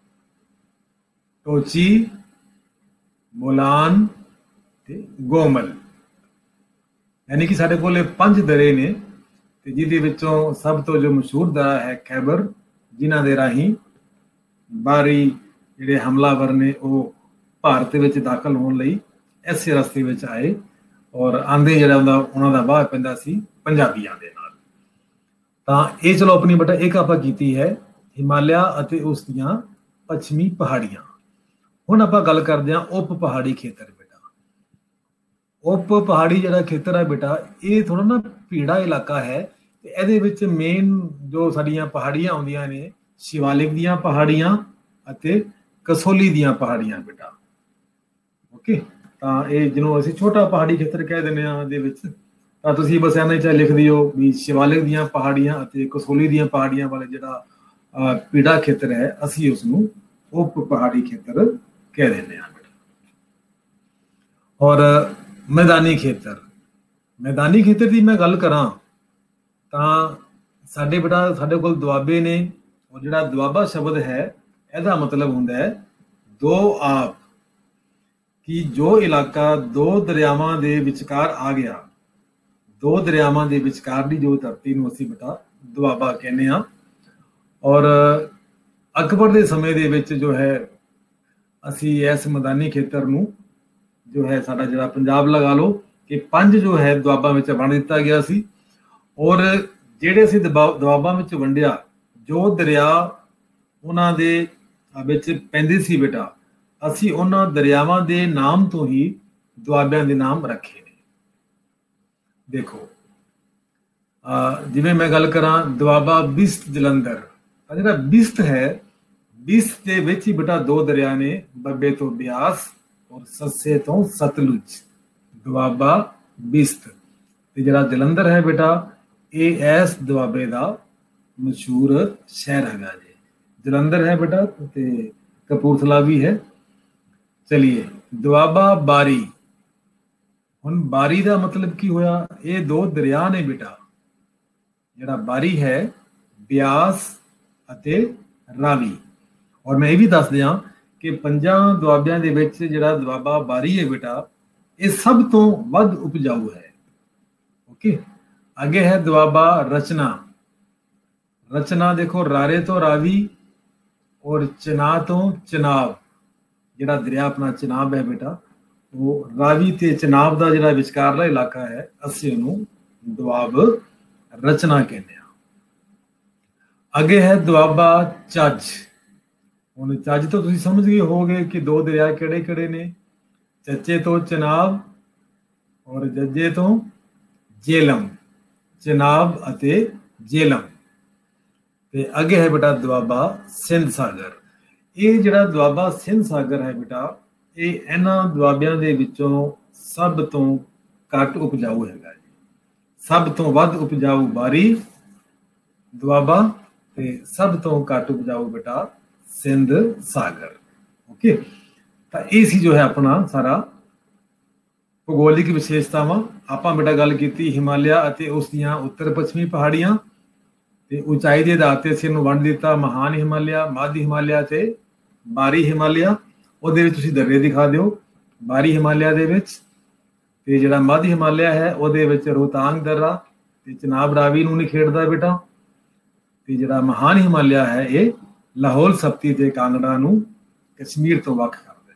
ਟੋਚੀ, ਬੋਲਾਨ ਤੇ ਗੋਮਲ। ਯਾਨੀ ਕਿ ਸਾਡੇ ਕੋਲ ਪੰਜ ਦਰੇ ਨੇ, ਤੇ ਜਿਹਦੇ ਵਿੱਚੋਂ ਸਭ ਤੋਂ ਜੋ ਮਸ਼ਹੂਰ ਦਰਾ ਹੈ ਖੈਬਰ, ਜਿਨ੍ਹਾਂ ਦੇ ਰਾਹੀਂ ਬਾਹਰੀ ਜਿਹੜੇ ਹਮਲਾਵਰ ਨੇ ਉਹ ਭਾਰਤ ਵਿੱਚ ਦਾਖਲ ਹੋਣ ਲਈ ਇਸੇ ਰਸਤੇ ਵਿੱਚ ਆਏ। ਔਰ ਆਂਦੇ ਜਿਹੜਾ ਹੁੰਦਾ ਉਹਨਾਂ ਦਾ ਵਾਹ ਪੈਂਦਾ ਸੀ ਪੰਜਾਬੀਆਂ ਦੇ ਨਾਲ। ਤਾਂ ਇਹ ਚਲੋ ਆਪਣੀ ਬੇਟਾ ਇੱਕ ਆਪਾਂ ਕੀਤੀ ਹੈ ਹਿਮਾਲਿਆ ਅਤੇ ਉਸ ਦੀਆਂ ਪੱਛਮੀ ਪਹਾੜੀਆਂ। ਹੁਣ ਆਪਾਂ ਗੱਲ ਕਰਦੇ ਹਾਂ ਉਪ ਪਹਾੜੀ ਖੇਤਰ ਬੇਟਾ। ਉਪ ਪਹਾੜੀ ਜਿਹੜਾ ਖੇਤਰ ਹੈ ਬੇਟਾ, ਇਹ ਥੋੜਾ ਨਾ ਭੀੜਾ ਇਲਾਕਾ ਹੈ, ਤੇ ਇਹਦੇ ਵਿੱਚ ਮੇਨ ਜੋ ਸਾਡੀਆਂ ਪਹਾੜੀਆਂ ਆਉਂਦੀਆਂ ਨੇ, ਸ਼ਿਵਾਲਿਕ ਦੀਆਂ ਪਹਾੜੀਆਂ ਅਤੇ ਕਸੌਲੀ ਦੀਆਂ ਪਹਾੜੀਆਂ ਬੇਟਾ। ਓਕੇ, ਤਾਂ ਇਹ ਜਿਹਨੂੰ ਅਸੀਂ ਛੋਟਾ ਪਹਾੜੀ ਖੇਤਰ ਕਹਿ ਦਿੰਦੇ ਹਾਂ ਦੇ ਵਿੱਚ, ਤਾਂ ਤੁਸੀਂ ਬਸ ਇਹਨਾਂ ਚਾਹੇ ਲਿਖ ਦਿਓ ਵੀ ਸ਼ਿਵਾਲਿਕ ਦੀਆਂ ਪਹਾੜੀਆਂ ਅਤੇ ਕਸੌਲੀ ਦੀਆਂ ਪਹਾੜੀਆਂ ਵਾਲੇ ਜਿਹੜਾ ਭੀੜਾ ਖੇਤਰ ਹੈ, ਅਸੀਂ ਉਸਨੂੰ ਉਪ ਪਹਾੜੀ ਖੇਤਰ ਕਹਿ ਦਿੰਦੇ ਹਾਂ ਬੇਟਾ। ਔਰ ਮੈਦਾਨੀ ਖੇਤਰ, मैदानी खेतर की मैं गल करा ਤਾਂ ਸਾਡੇ ਬੇਟਾ ਸਾਡੇ ਕੋਲ ਦੁਆਬੇ ਨੇ। ਔਰ ਜਿਹੜਾ ਦੁਆਬਾ ਸ਼ਬਦ ਹੈ ਇਹਦਾ ਮਤਲਬ ਹੁੰਦਾ ਹੈ ਦੋ ਆਬ, ਕਿ ਜੋ ਇਲਾਕਾ ਦੋ ਦਰਿਆਵਾਂ ਦੇ ਵਿਚਕਾਰ ਆ ਗਿਆ, ਦੋ ਦਰਿਆਵਾਂ ਦੇ ਵਿਚਕਾਰ ਦੀ ਜੋ ਧਰਤੀ ਨੂੰ ਅਸੀਂ ਬੇਟਾ ਦੁਆਬਾ ਕਹਿੰਦੇ ਹਾਂ। ਔਰ ਅਕਬਰ ਦੇ ਸਮੇਂ ਦੇ ਵਿੱਚ ਜੋ ਹੈ ਅਸੀਂ ਇਸ ਮੈਦਾਨੀ ਖੇਤਰ ਨੂੰ ਜੋ ਹੈ ਸਾਡਾ ਜਿਹੜਾ ਪੰਜਾਬ ਲਗਾ ਲਓ ਕਿ ਪੰਜ ਜੋ ਹੈ ਦੁਆਬਾਂ ਵਿੱਚ ਵੰਡ ਦਿੱਤਾ ਗਿਆ ਸੀ। ਔਰ ਜਿਹੜੇ ਅਸੀਂ ਦੁਆਬਾਂ ਵਿੱਚ ਵੰਡਿਆ, ਜੋ ਦਰਿਆ ਉਹਨਾਂ ਦੇ ਵਿੱਚ ਪੈਂਦੇ ਸੀ ਬੇਟਾ, ਅਸੀਂ ਉਹਨਾਂ ਦਰਿਆਵਾਂ ਦੇ ਨਾਮ ਤੋਂ ਹੀ ਦੁਆਬਿਆਂ ਦੇ ਨਾਮ ਰੱਖੇ ਨੇ। ਦੇਖੋ ਜਿਵੇਂ ਮੈਂ ਗੱਲ ਕਰਾਂ ਦੁਆਬਾ ਬਿਸਤ ਜਲੰਧਰ, ਤਾਂ ਜਿਹੜਾ ਬਿਸਤ ਹੈ, ਬਿਸਤ ਦੇ ਵਿੱਚ ਹੀ ਬੇਟਾ ਦੋ ਦਰਿਆ ਨੇ, ਬੱਬੇ ਤੋਂ ਬਿਆਸ ਔਰ ਸੱਸੇ ਤੋਂ ਸਤਲੁਜ, ਦੁਆਬਾ ਬਿਸਤ। ਤੇ ਜਿਹੜਾ ਜਲੰਧਰ ਹੈ ਬੇਟਾ ਇਹ ਇਸ ਦੁਆਬੇ ਦਾ ਮਸ਼ਹੂਰ ਸ਼ਹਿਰ ਹੈਗਾ ਜੀ। ਜਲੰਧਰ ਹੈ ਬੇਟਾ ਤੇ ਕਪੂਰਥਲਾ ਵੀ ਹੈ। ਚਲਿਏ ਦੁਆਬਾ ਬਾਰੀ। ਹੁਣ ਬਾਰੀ ਦਾ ਮਤਲਬ ਕੀ ਹੋਇਆ? ਇਹ ਦੋ ਦਰਿਆ ਨੇ ਬੇਟਾ। ਜਿਹੜਾ ਬਾਰੀ ਹੈ ਬਿਆਸ ਅਤੇ ਰਾਵੀ। ਔਰ ਮੈਂ ਇਹ ਵੀ ਦੱਸ ਦਿਆਂ ਕਿ ਪੰਜਾਂ ਦੁਆਬਿਆਂ ਦੇ ਵਿੱਚ ਜਿਹੜਾ ਦੁਆਬਾ ਬਾਰੀ ਹੈ ਬੇਟਾ ਇਹ ਸਭ ਤੋਂ ਵੱਧ ਉਪਜਾਊ ਹੈ। ਓਕੇ, ਅੱਗੇ ਹੈ ਦੁਆਬਾ ਰਚਨਾ। ਰਚਨਾ ਦੇਖੋ ਰਾਰੇ ਤੋਂ ਰਾਵੀ ਔਰ ਚਨਾ ਤੋਂ ਚਨਾਬ, ਜਿਹੜਾ ਦਰਿਆ ਆਪਣਾ ਚਨਾਬ ਹੈ ਬੇਟਾ, ਉਹ ਰਾਵੀ ਤੇ ਚਨਾਬ ਦਾ ਜਿਹੜਾ ਵਿਚਕਾਰਲਾ ਇਲਾਕਾ ਹੈ ਅਸੀਂ ਉਹਨੂੰ ਦੁਆਬ ਰਚਨਾ ਕਹਿੰਦੇ ਹਾਂ। ਅੱਗੇ ਹੈ ਦੁਆਬਾ ਚੱਜ। ਹੁਣ ਚੱਜ ਤੋਂ ਤੁਸੀਂ ਸਮਝ ਗਏ ਹੋਵੋਗੇ ਕਿ ਦੋ ਦਰਿਆ ਕਿਹੜੇ ਕਿਹੜੇ ਨੇ, ਚੱਚੇ ਤੋਂ ਚਨਾਬ ਔਰ ਜੱਜੇ ਤੋਂ ਜੇਲਮ, ਚਨਾਬ ਅਤੇ ਜੇਲਮ। ਤੇ ਅੱਗੇ ਹੈ ਬੇਟਾ ਦੁਆਬਾ ਸਿੰਧ ਸਾਗਰ। ਇਹ ਜਿਹੜਾ ਦੁਆਬਾ ਸਿੰਧ ਸਾਗਰ ਹੈ ਬੇਟਾ ਇਹ ਇਹਨਾਂ ਦੁਆਬਿਆਂ ਦੇ ਵਿੱਚੋਂ ਸਭ ਤੋਂ ਘੱਟ ਉਪਜਾਊ ਹੈਗਾ ਜੀ। ਸਭ ਤੋਂ ਵੱਧ ਉਪਜਾਊ ਬਾਰੀ ਦੁਆਬਾ ਤੇ ਸਭ ਤੋਂ ਘੱਟ ਉਪਜਾਊ ਬੇਟਾ ਸਿੰਧ ਸਾਗਰ। ਓਕੇ, ਤਾਂ ਇਹ ਸੀ ਜੋ ਹੈ ਆਪਣਾ ਸਾਰਾ ਭੂਗੋਲਿਕ ਵਿਸ਼ੇਸ਼ਤਾਵਾਂ। ਆਪਾਂ ਬੇਟਾ ਗੱਲ ਕੀਤੀ ਹਿਮਾਲਿਆ ਅਤੇ ਉਸ ਦੀਆਂ ਉੱਤਰ ਪੱਛਮੀ ਪਹਾੜੀਆਂ ਤੇ ਉਚਾਈ ਦੇ ਆਧਾਰ ਤੇ ਅਸੀਂ ਇਹਨੂੰ ਵੰਡ ਦਿੱਤਾ ਮਹਾਨ ਹਿਮਾਲਿਆ, ਮੱਧ ਹਿਮਾਲਿਆ ਤੇ ਬਾਰੀ ਹਿਮਾਲਿਆ। ਉਹਦੇ ਵਿੱਚ ਤੁਸੀਂ ਦਰਿਆ ਦਿਖਾ ਦਿਓ ਬਾਰੀ ਹਿਮਾਲਿਆ ਦੇ ਵਿੱਚ, ਤੇ ਜਿਹੜਾ ਮੱਧ ਹਿਮਾਲਿਆ ਹੈ ਉਹਦੇ ਵਿੱਚ ਰੋਹਤਾਂਗ ਦਰਾ ਤੇ ਚਨਾਬ ਰਾਵੀ ਨੂੰ ਨਿਖੇੜਦਾ ਬੇਟਾ, ਤੇ ਜਿਹੜਾ ਮਹਾਨ ਹਿਮਾਲਿਆ ਹੈ ਇਹ ਲਾਹੌਲ ਸਪਤੀ ਤੇ ਕਾਂਗੜਾ ਨੂੰ ਕਸ਼ਮੀਰ ਤੋਂ ਵੱਖ ਕਰਦਾ।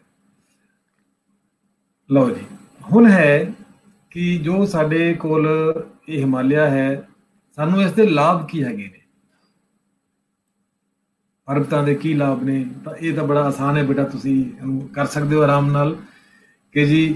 ਲਓ ਜੀ, ਹੁਣ ਹੈ ਕਿ ਜੋ ਸਾਡੇ ਕੋਲ ਇਹ ਹਿਮਾਲਿਆ ਹੈ ਸਾਨੂੰ ਇਸ ਦੇ ਲਾਭ ਕੀ ਹੈਗੇ ਨੇ, ਪਰਬਤਾਂ ਦੇ ਕੀ ਲਾਭ ਨੇ? ਤਾਂ ਇਹ ਤਾਂ ਬੜਾ ਆਸਾਨ ਹੈ ਬੇਟਾ, ਤੁਸੀਂ ਇਹਨੂੰ ਕਰ ਸਕਦੇ ਹੋ ਆਰਾਮ ਨਾਲ ਕਿ ਜੀ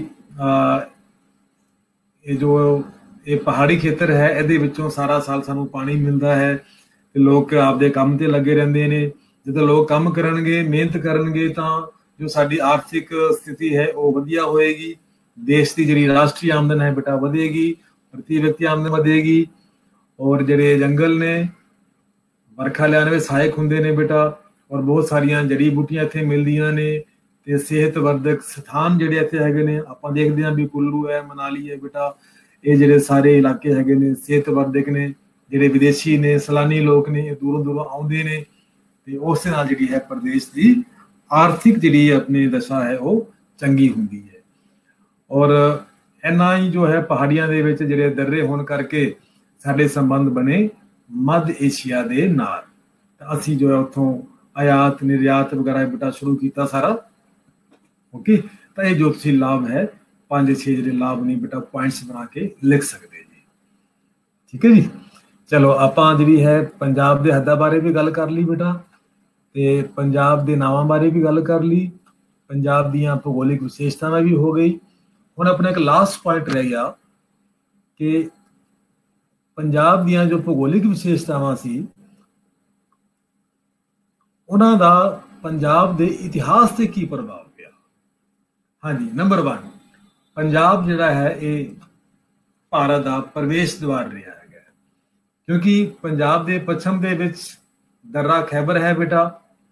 ਇਹ ਜੋ ਇਹ ਪਹਾੜੀ ਖੇਤਰ ਹੈ ਇਹਦੇ ਵਿੱਚੋਂ ਸਾਰਾ ਸਾਲ ਸਾਨੂੰ ਪਾਣੀ ਮਿਲਦਾ ਹੈ ਤੇ ਲੋਕ ਆਪਦੇ ਕੰਮ ਤੇ ਲੱਗੇ ਰਹਿੰਦੇ ਨੇ। ਜਦੋਂ ਲੋਕ ਕੰਮ ਕਰਨਗੇ, ਮਿਹਨਤ ਕਰਨਗੇ ਤਾਂ ਜੋ ਸਾਡੀ ਆਰਥਿਕ ਸਥਿਤੀ ਹੈ ਉਹ ਵਧੀਆ ਹੋਏਗੀ। ਦੇਸ਼ ਦੀ ਜਿਹੜੀ ਰਾਸ਼ਟਰੀ ਆਮਦਨ ਹੈ ਬੇਟਾ ਵਧੇਗੀ, ਪ੍ਰਤੀ ਵਿਅਕਤੀ ਆਮਦਨ ਵਧੇਗੀ। ਔਰ ਜਿਹੜੇ ਜੰਗਲ ਨੇ ਵਰਖਾ ਲਿਆਉਣ ਵਿੱਚ ਸਹਾਇਕ ਹੁੰਦੇ ਨੇ ਬੇਟਾ, ਔਰ ਬਹੁਤ ਸਾਰੀਆਂ ਜੜੀ ਬੂਟੀਆਂ ਇੱਥੇ ਮਿਲਦੀਆਂ ਨੇ ਤੇ ਸਿਹਤਵਰਧਕ ਸਥਾਨ ਜਿਹੜੇ ਇੱਥੇ ਹੈਗੇ ਨੇ। ਆਪਾਂ ਦੇਖਦੇ ਹਾਂ ਵੀ ਕੁੱਲੂ ਹੈ, ਮਨਾਲੀ ਹੈ ਬੇਟਾ, ਇਹ ਜਿਹੜੇ ਸਾਰੇ ਇਲਾਕੇ ਹੈਗੇ ਨੇ ਸਿਹਤਵਰਧਕ ਨੇ। ਜਿਹੜੇ ਵਿਦੇਸ਼ੀ ਨੇ, ਸੈਲਾਨੀ ਲੋਕ ਨੇ, ਇਹ ਦੂਰੋਂ ਦੂਰੋਂ ਆਉਂਦੇ ਨੇ ਤੇ ਉਸ ਨਾਲ ਜਿਹੜੀ ਹੈ ਪ੍ਰਦੇਸ਼ ਦੀ ਆਰਥਿਕ ਜਿਹੜੀ ਆਪਣੀ ਦਸ਼ਾ ਹੈ ਉਹ ਚੰਗੀ ਹੁੰਦੀ ਹੈ। ਔਰ ਇੰਨਾ ਹੀ ਜੋ ਹੈ ਪਹਾੜੀਆਂ ਦੇ ਵਿੱਚ ਜਿਹੜੇ ਦर्रे ਹੋਣ ਕਰਕੇ ਸਾਡੇ ਸੰਬੰਧ ਬਣੇ ਮੱਧ ਏਸ਼ੀਆ ਦੇ ਨਾਲ। ਤਾਂ ਅਸੀਂ ਜੋ ਹੈ ਉੱਥੋਂ ਆਯਾਤ ਨਿਰਯਾਤ ਵਗੈਰਾ ਬੇਟਾ ਸ਼ੁਰੂ ਕੀਤਾ ਸਾਰਾ। ਓਕੇ, ਤਾਂ ਇਹ ਜੋ ਤੁਸੀਂ ਲਾਭ ਹੈ ਪੰਜ ਛੇ ਜਿਹੜੇ ਲਾਭ ਨੇ ਬੇਟਾ ਪੁਆਇੰਟਸ ਬਣਾ ਕੇ ਲਿਖ ਸਕਦੇ ਜੀ। ਠੀਕ ਹੈ ਜੀ, ਚਲੋ ਆਪਾਂ ਜਿਹੜੀ ਹੈ ਪੰਜਾਬ ਦੇ ਹੱਦਾਂ ਬਾਰੇ ਵੀ ਗੱਲ ਕਰ ਲਈ ਬੇਟਾ, ਤੇ ਪੰਜਾਬ ਦੇ ਨਾਵਾਂ ਬਾਰੇ ਵੀ ਗੱਲ ਕਰ ਲਈ, ਪੰਜਾਬ ਦੀਆਂ ਭੂਗੋਲਿਕ ਵਿਸ਼ੇਸ਼ਤਾਵਾਂ ਵੀ ਹੋ ਗਈ। ਹੁਣ ਆਪਣਾ ਇੱਕ ਲਾਸਟ ਪੁਆਇੰਟ ਰਹਿ ਗਿਆ ਕਿ ਪੰਜਾਬ ਦੀਆਂ ਜੋ ਭੂਗੋਲਿਕ ਵਿਸ਼ੇਸ਼ਤਾਵਾਂ ਸੀ ਉਹਨਾਂ ਦਾ ਪੰਜਾਬ ਦੇ ਇਤਿਹਾਸ ਤੇ ਕੀ ਪ੍ਰਭਾਵ ਪਿਆ। ਹਾਂਜੀ, ਨੰਬਰ ਵਨ, ਪੰਜਾਬ ਜਿਹੜਾ ਹੈ ਇਹ ਭਾਰਤ ਦਾ ਪ੍ਰਵੇਸ਼ ਦੁਆਰ ਰਿਹਾ ਹੈਗਾ, ਕਿਉਂਕਿ ਪੰਜਾਬ ਦੇ ਪੱਛਮ ਦੇ ਵਿੱਚ ਦर्रा ਖੈਬਰ ਹੈ ਬੇਟਾ,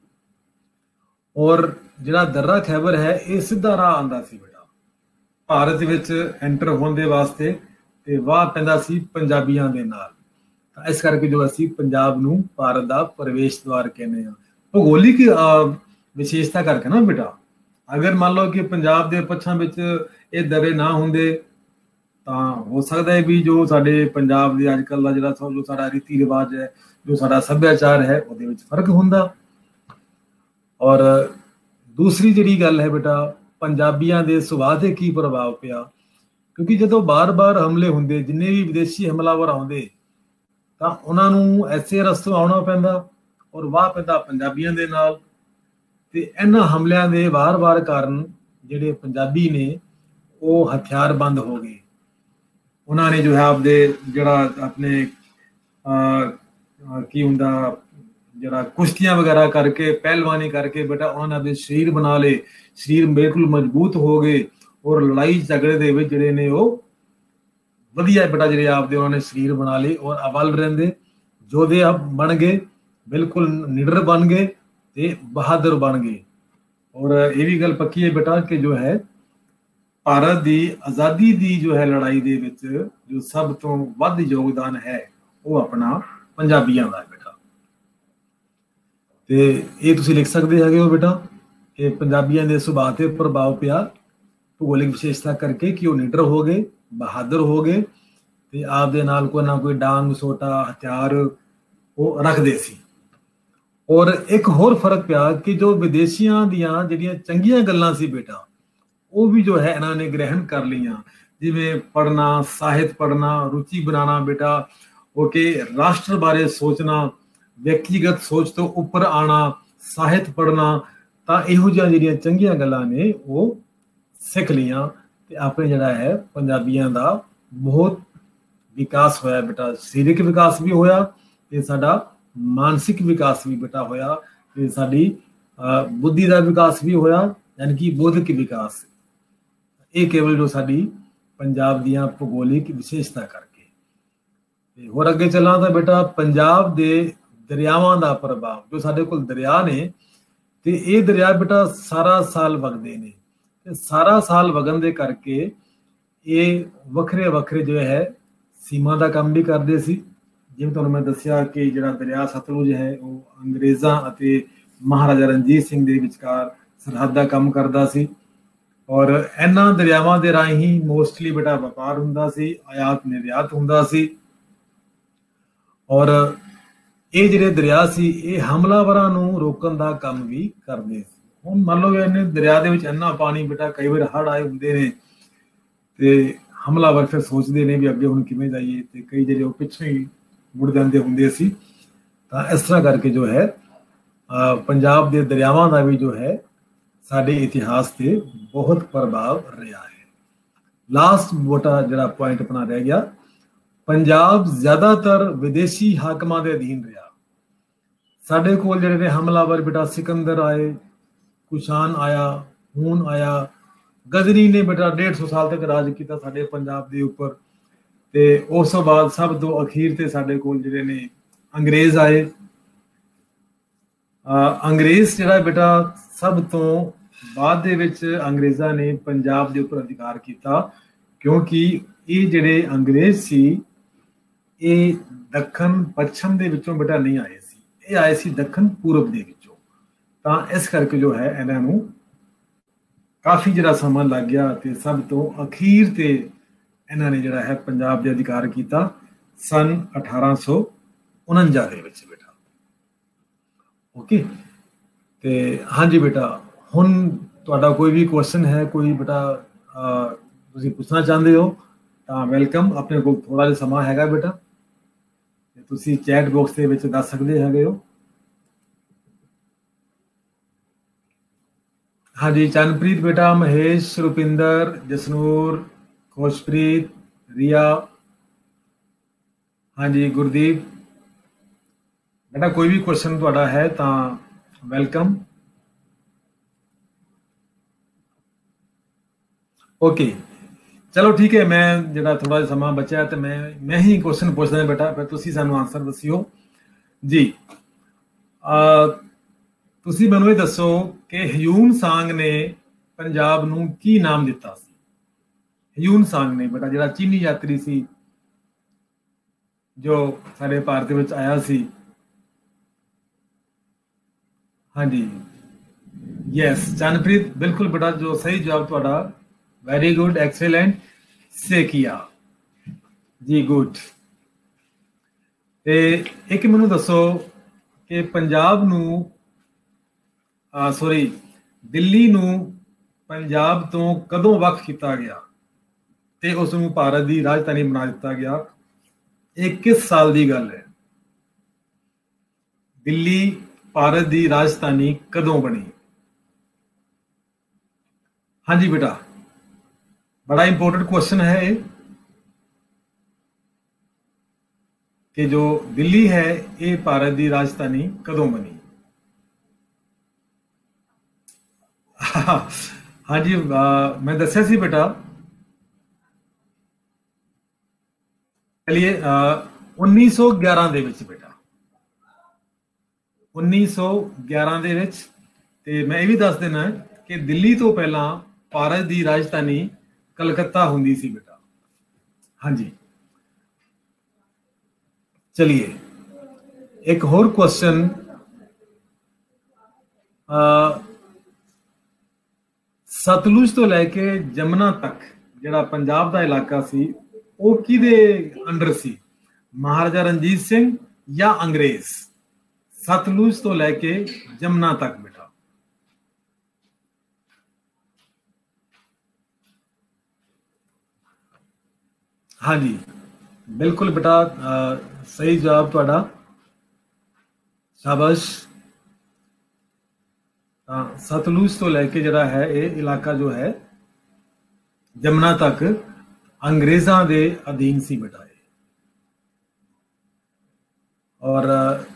ਔਰ ਜਿਹੜਾ ਦर्रा ਖੈਬਰ ਹੈ ਇਹ ਸਿੱਧਾ ਰਾਹ ਆਉਂਦਾ ਸੀ ਬੇਟਾ ਭਾਰਤ ਵਿੱਚ ਐਂਟਰ ਹੋਣ ਦੇ ਵਾਸਤੇ। ਤੇ ਵਾਹ ਪੈਂਦਾ ਸੀ ਪੰਜਾਬੀਆਂ ਦੇ ਨਾਲ। ਤਾਂ ਇਸ ਕਰਕੇ ਜੋ ਅਸੀਂ ਪੰਜਾਬ ਨੂੰ ਭਾਰਤ ਦਾ ਪ੍ਰਵੇਸ਼ ਦੁਆਰ ਕਹਿੰਦੇ ਹਾਂ। ਭੂਗੋਲਿਕ ਵਿਸ਼ੇਸ਼ਤਾ ਕਰਕੇ ਨਾ ਬੇਟਾ, ਅਗਰ ਮੰਨ ਲਓ ਕਿ ਪੰਜਾਬ ਦੇ ਪੱਛਾਂ ਵਿੱਚ ਇਹ ਦਰੇ ਨਾ ਹੁੰਦੇ ਤਾਂ ਹੋ ਸਕਦਾ ਹੈ ਵੀ ਜੋ ਸਾਡੇ ਪੰਜਾਬ ਦੇ ਅੱਜ ਕੱਲ੍ਹ ਦਾ ਜਿਹੜਾ ਜੋ ਸਾਡਾ ਰੀਤੀ ਰਿਵਾਜ ਹੈ, ਜੋ ਸਾਡਾ ਸੱਭਿਆਚਾਰ ਹੈ, ਉਹਦੇ ਵਿੱਚ ਫਰਕ ਹੁੰਦਾ। ਔਰ ਦੂਸਰੀ ਜਿਹੜੀ ਗੱਲ ਹੈ ਬੇਟਾ, ਪੰਜਾਬੀਆਂ ਦੇ ਸੁਭਾਅ ਤੇ ਕੀ ਪ੍ਰਭਾਵ ਪਿਆ, ਕਿਉਂਕਿ ਜਦੋਂ ਬਾਰ-ਬਾਰ ਹਮਲੇ ਹੁੰਦੇ, ਜਿੰਨੇ ਵੀ ਵਿਦੇਸ਼ੀ ਹਮਲਾਵਰ ਆਉਂਦੇ ਤਾਂ ਉਹਨਾਂ ਨੂੰ ਐਸੇ ਰਸਤੋਂ ਆਉਣਾ ਪੈਂਦਾ ਔਰ ਵਾਹ ਪੈਂਦਾ ਪੰਜਾਬੀਆਂ ਦੇ ਨਾਲ। ਤੇ ਇਹਨਾਂ ਹਮਲਿਆਂ ਦੇ ਵਾਰ-ਵਾਰ ਕਾਰਨ ਜਿਹੜੇ ਪੰਜਾਬੀ ਨੇ ਉਹ ਹਥਿਆਰਬੰਦ ਹੋ ਗਏ। ਉਹਨਾਂ ਨੇ ਜੋ ਹੈ ਆਪਦੇ ਜਿਹੜਾ ਆਪਣੇ ਕੀ ਹੁੰਦਾ ਜਿਹੜਾ ਕੁਸ਼ਤੀਆਂ ਵਗੈਰਾ ਕਰਕੇ, ਪਹਿਲਵਾਨੀ ਕਰਕੇ ਬੇਟਾ ਉਹਨਾਂ ਦੇ ਸਰੀਰ ਬਣਾ ਲਏ, ਸਰੀਰ ਬਿਲਕੁਲ ਮਜ਼ਬੂਤ ਹੋ ਗਏ ਔਰ ਲੜਾਈ ਝਗੜੇ ਦੇ ਵਿੱਚ ਜਿਹੜੇ ਨੇ ਉਹ ਵਧੀਆ ਬੇਟਾ ਜਿਹੜੇ ਆਪਦੇ ਉਹਨਾਂ ਨੇ ਸਰੀਰ ਬਣਾ ਲਏ ਔਰ ਅਵਲ ਰਹਿੰਦੇ, ਯੋਧੇ ਬਣ ਗਏ, ਬਿਲਕੁਲ ਨਿਡਰ ਬਣ ਗਏ ਤੇ ਬਹਾਦਰ ਬਣ ਗਏ। ਔਰ ਇਹ ਵੀ ਗੱਲ ਪੱਕੀ ਹੈ ਬੇਟਾ ਕਿ ਜੋ ਹੈ ਭਾਰਤ ਦੀ ਆਜ਼ਾਦੀ ਦੀ ਜੋ ਹੈ ਲੜਾਈ ਦੇ ਵਿੱਚ ਜੋ ਸਭ ਤੋਂ ਵੱਧ ਯੋਗਦਾਨ ਹੈ ਉਹ ਆਪਣਾ ਪੰਜਾਬੀਆਂ ਦਾ ਹੈ ਬੇਟਾ। ਤੇ ਇਹ ਤੁਸੀਂ ਲਿਖ ਸਕਦੇ ਹੈਗੇ ਹੋ ਬੇਟਾ ਕਿ ਪੰਜਾਬੀਆਂ ਦੇ ਸੁਭਾਅ ਤੇ ਪ੍ਰਭਾਵ ਪਿਆ ਭੂਗੋਲਿਕ ਵਿਸ਼ੇਸ਼ਤਾ ਕਰਕੇ ਕਿ ਉਹ ਨਿਡਰ ਹੋ ਗਏ, ਬਹਾਦਰ ਹੋ ਗਏ ਤੇ ਆਪਦੇ ਨਾਲ ਕੋਈ ਨਾ ਕੋਈ ਡਾਂਗ ਸੋਟਾ ਹਥਿਆਰ ਉਹ ਰੱਖਦੇ ਸੀ। ਔਰ ਇੱਕ ਹੋਰ ਫਰਕ ਪਿਆ ਕਿ ਜੋ ਵਿਦੇਸ਼ੀਆਂ ਦੀਆਂ ਜਿਹੜੀਆਂ ਚੰਗੀਆਂ ਗੱਲਾਂ ਸੀ ਬੇਟਾ ਉਹ ਵੀ ਜੋ ਹੈ ਇਹਨਾਂ ਨੇ ਗ੍ਰਹਿਣ ਕਰ ਲਈਆਂ, ਜਿਵੇਂ ਪੜ੍ਹਨਾ, ਸਾਹਿਤ ਪੜ੍ਹਨਾ, ਰੁਚੀ ਬਣਾਉਣਾ ਬੇਟਾ, ਉਹ ਕਿ ਰਾਸ਼ਟਰ ਬਾਰੇ ਸੋਚਣਾ, ਵਿਅਕਤੀਗਤ ਸੋਚ ਤੋਂ ਉੱਪਰ ਆਉਣਾ, ਸਾਹਿਤ ਪੜ੍ਹਨਾ। ਤਾਂ ਇਹੋ ਜਿਹੀਆਂ ਜਿਹੜੀਆਂ ਚੰਗੀਆਂ ਗੱਲਾਂ ਨੇ ਉਹ ਸਿੱਖ ਲਈਆਂ ਤੇ ਆਪਣੇ ਜਿਹੜਾ ਹੈ ਪੰਜਾਬੀਆਂ ਦਾ ਬਹੁਤ ਵਿਕਾਸ ਹੋਇਆ ਬੇਟਾ। ਸਰੀਰਕ ਵਿਕਾਸ ਵੀ ਹੋਇਆ ਤੇ ਸਾਡਾ ਮਾਨਸਿਕ ਵਿਕਾਸ ਵੀ ਬੇਟਾ ਹੋਇਆ ਤੇ ਸਾਡੀ ਬੁੱਧੀ ਦਾ ਵਿਕਾਸ ਵੀ ਹੋਇਆ, ਯਾਨੀ ਕਿ ਬੌਧਿਕ ਵਿਕਾਸ। ਇਹ ਕੇਵਲ ਜੋ ਸਾਡੀ ਪੰਜਾਬ ਦੀਆਂ ਭੂਗੋਲਿਕ ਵਿਸ਼ੇਸ਼ਤਾ ਕਰਕੇ। ਤੇ ਹੋਰ ਅੱਗੇ ਚੱਲਾਂ ਤਾਂ ਬੇਟਾ ਪੰਜਾਬ ਦੇ ਦਰਿਆਵਾਂ ਦਾ ਪ੍ਰਭਾਵ, ਜੋ ਸਾਡੇ ਕੋਲ ਦਰਿਆ ਨੇ ਤੇ ਇਹ ਦਰਿਆ ਬੇਟਾ ਸਾਰਾ ਸਾਲ ਵਗਦੇ ਨੇ ਤੇ ਸਾਰਾ ਸਾਲ ਵਗਣ ਦੇ ਕਰਕੇ ਇਹ ਵੱਖਰੇ ਵੱਖਰੇ ਜੋ ਹੈ ਸੀਮਾ ਦਾ ਕੰਮ ਵੀ ਕਰਦੇ ਸੀ। ਜਿਵੇਂ ਤੁਹਾਨੂੰ ਮੈਂ ਦੱਸਿਆ ਕਿ ਜਿਹੜਾ ਦਰਿਆ ਸਤਲੁਜ ਹੈ ਉਹ ਅੰਗਰੇਜ਼ਾਂ ਅਤੇ ਮਹਾਰਾਜਾ ਰਣਜੀਤ ਸਿੰਘ ਦੇ ਵਿਚਕਾਰ ਸਰਹੱਦ ਦਾ ਕੰਮ ਕਰਦਾ ਸੀ ਔਰ ਇਹਨਾਂ ਦਰਿਆਵਾਂ ਦੇ ਰਾਹੀਂ ਮੋਸਟਲੀ ਬੇਟਾ ਵਪਾਰ ਹੁੰਦਾ ਸੀ, ਆਯਾਤ ਨਿਰਯਾਤ ਹੁੰਦਾ ਸੀ। ਔਰ ਇਹ ਜਿਹੜੇ ਦਰਿਆ ਸੀ ਇਹ ਹਮਲਾਵਰਾਂ ਨੂੰ ਰੋਕਣ ਦਾ ਕੰਮ ਵੀ ਕਰਦੇ ਸੀ। ਹੁਣ ਮੰਨ ਲਓ ਇਹਨੇ ਦਰਿਆ ਦੇ ਵਿੱਚ ਇੰਨਾ ਪਾਣੀ ਬੇਟਾ, ਕਈ ਵਾਰ ਹੜ੍ਹ ਆਏ ਹੁੰਦੇ ਨੇ ਤੇ ਹਮਲਾਵਰ ਫਿਰ ਸੋਚਦੇ ਨੇ ਵੀ ਅੱਗੇ ਹੁਣ ਕਿਵੇਂ ਜਾਈਏ ਤੇ ਕਈ ਜਿਹੜੇ ਉਹ ਪਿੱਛੋਂ ਹੀ ਮੁੜ ਜਾਂਦੇ ਹੁੰਦੇ ਸੀ। ਤਾਂ ਇਸ ਤਰ੍ਹਾਂ ਕਰਕੇ ਜੋ ਹੈ ਪੰਜਾਬ ਦੇ ਦਰਿਆਵਾਂ ਦਾ ਵੀ ਜੋ ਹੈ ਸਾਡੇ ਇਤਿਹਾਸ ਤੇ ਬਹੁਤ ਪ੍ਰਭਾਵ ਰਿਹਾ ਹੈ। ਲਾਸਟ ਮੋਟਾ ਜਿਹੜਾ ਪੁਆਇੰਟ ਆਪਣਾ ਰਹਿ ਗਿਆ, ਪੰਜਾਬ ਜ਼ਿਆਦਾਤਰ ਵਿਦੇਸ਼ੀ ਹਾਕਮਾਂ ਦੇ ਅਧੀਨ ਰਿਹਾ। ਸਾਡੇ ਕੋਲ ਜਿਹੜੇ ਨੇ ਹਮਲਾਵਰ ਬੇਟਾ ਸਿਕੰਦਰ ਆਏ, ਕੁਸ਼ਾਨ ਆਇਆ, ਹੂਣ ਆਇਆ, ਗਜ਼ਨੀ ਨੇ ਬੇਟਾ ਡੇਢ ਸੌ ਸਾਲ ਤੱਕ ਰਾਜ ਕੀਤਾ ਸਾਡੇ ਪੰਜਾਬ ਦੇ ਉੱਪਰ। ਤੇ ਉਸ ਤੋਂ ਬਾਅਦ ਸਭ ਤੋਂ ਅਖੀਰ ਤੇ ਸਾਡੇ ਕੋਲ ਜਿਹੜੇ ਨੇ ਅੰਗਰੇਜ਼ ਆਏ। ਅੰਗਰੇਜ਼ ਜਿਹੜਾ ਬੇਟਾ ਸਭ ਤੋਂ ਬਾਅਦ ਦੇ ਵਿੱਚ ਅੰਗਰੇਜ਼ਾਂ ਨੇ ਪੰਜਾਬ ਦੇ ਉੱਪਰ ਅਧਿਕਾਰ ਕੀਤਾ, ਕਿਉਂਕਿ ਇਹ ਜਿਹੜੇ ਅੰਗਰੇਜ਼ ਸੀ ਇਹ ਦੱਖਣ ਪੱਛਮ ਦੇ ਵਿੱਚੋਂ ਬੇਟਾ ਨਹੀਂ ਆਏ ਸੀ, ਇਹ ਆਏ ਸੀ ਦੱਖਣ ਪੂਰਬ ਦੇ ਵਿੱਚੋਂ। ਤਾਂ ਇਸ ਕਰਕੇ ਜੋ ਹੈ ਇਹਨਾਂ ਨੂੰ ਕਾਫੀ ਜਿਹੜਾ ਸਮਾਂ ਲੱਗ ਗਿਆ ਤੇ ਸਭ ਤੋਂ ਅਖੀਰ ਤੇ ਇਹਨਾਂ ਨੇ ਜਿਹੜਾ ਹੈ ਪੰਜਾਬ ਦੇ ਅਧਿਕਾਰ ਕੀਤਾ ਸਨ ਅਠਾਰਾਂ ਸੌ ਉਣੰਜਾ ਦੇ ਵਿੱਚ ਬੇਟਾ। ਓਕੇ, ਤੇ ਹਾਂਜੀ ਬੇਟਾ, ਹੁਣ ਤੁਹਾਡਾ ਕੋਈ ਵੀ ਕੁਐਸਚਨ ਹੈ, ਕੋਈ ਬੇਟਾ ਤੁਸੀਂ ਪੁੱਛਣਾ ਚਾਹੁੰਦੇ ਹੋ ਤਾਂ ਵੈਲਕਮ। ਆਪਣੇ ਕੋਲ ਥੋੜਾ ਜਿਹਾ ਸਮਾਂ ਹੈਗਾ ਬੇਟਾ, ਤੇ ਤੁਸੀਂ ਚੈਟ ਬਾਕਸ ਦੇ ਵਿੱਚ ਦੱਸ ਸਕਦੇ ਹੈਗੇ ਹੋ। ਹਾਂਜੀ ਚੰਨਪ੍ਰੀਤ ਬੇਟਾ, ਮਹੇਸ਼, ਰੁਪਿੰਦਰ, ਜਸਨੂਰ, ਖੁਸ਼ਪ੍ਰੀਤ, ਰੀਆ, ਹਾਂਜੀ ਗੁਰਦੀਪ ਬੇਟਾ, ਕੋਈ ਵੀ ਕੁਐਸਚਨ ਤੁਹਾਡਾ ਹੈ ਤਾਂ ਵੈਲਕਮ। ਓਕੇ ਚਲੋ ਠੀਕ ਹੈ, ਮੈਂ ਜਿਹੜਾ ਥੋੜਾ ਜਿਹਾ ਸਮਾਂ ਬਚਿਆ ਤੇ ਮੈਂ ਮੈਂ ਹੀ ਕੁਐਸਚਨ ਪੁੱਛਦਾ ਬੇਟਾ, ਫਿਰ ਤੁਸੀਂ ਸਾਨੂੰ ਆਨਸਰ ਦੱਸਿਓ ਜੀ। ਤੁਸੀਂ ਮੈਨੂੰ ਇਹ ਦੱਸੋ ਕਿ ਹਿਊਨ ਸਾਂਗ ਨੇ ਪੰਜਾਬ ਨੂੰ ਕੀ ਨਾਮ ਦਿੱਤਾ ਸੀ? ਹਿਊਨ ਸਾਂਗ ਨੇ ਬੇਟਾ, ਜਿਹੜਾ ਚੀਨੀ ਯਾਤਰੀ ਸੀ जो सारे भारत विच आया सी। हाँ जी, यस चरणप्रीत बिल्कुल बेटा, जो सही जवाब तुहाडा, वेरी गुड, एक्सीलेंट से किया जी, गुड। ते एक मैनू दसो कि पंजाब नू सॉरी दिल्ली नू पंजाब तो कदों वख किया गया ते उस नू भारत की राजधानी बना दिता गया? ये किस साल की गल है? दिल्ली भारत की राजधानी कदों बनी? हाँ जी बेटा, बड़ा इंपॉर्टेंट क्वेश्चन है ये कि जो दिल्ली है ये भारत की राजधानी कदों बनी? हाँ जी, आ, मैं दसिया सी बेटा, चलिए उन्नीस सौ ग्यारह दे विच बेटा, उन्नीस सौ ग्यारह दे विच। ते मैं ये भी दस देना कि दिल्ली तो पहला भारत की राजधानी कलकत्ता हुंदी सी बेटा। हाँ जी, चलिए एक होर क्वेश्चन, सतलुज तो लैके जमुना तक जिहड़ा पंजाब का इलाका सी वो किहदे अंडर सी? महाराजा रणजीत सिंह या अंग्रेज? सतलुज तो लैके जमुना तक बेटा। हाँ जी, बिल्कुल बेटा, आ, सही जवाब तुहाडा, शाबाश। सतलुज तो लैके जिहड़ा है ये इलाका जो है जमुना तक अंग्रेज़ों के अधीन सी बेटा। और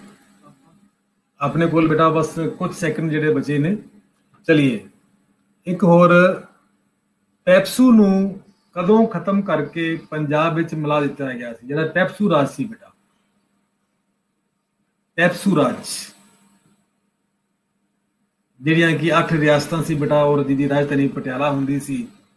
अपने कोल बेटा बस कुछ सैकंड जिहड़े बचे ने, चलिए एक होर, पैप्सू नू कदों खत्म करके पंजाब विच मिला दिता गया सी? जिहड़ा पैप्सू राज सी बेटा, पैप्सू राज जिहड़ियां कि अठ रियासतां सी बेटा और जिहदी राजधानी पटियाला हुंदी सी।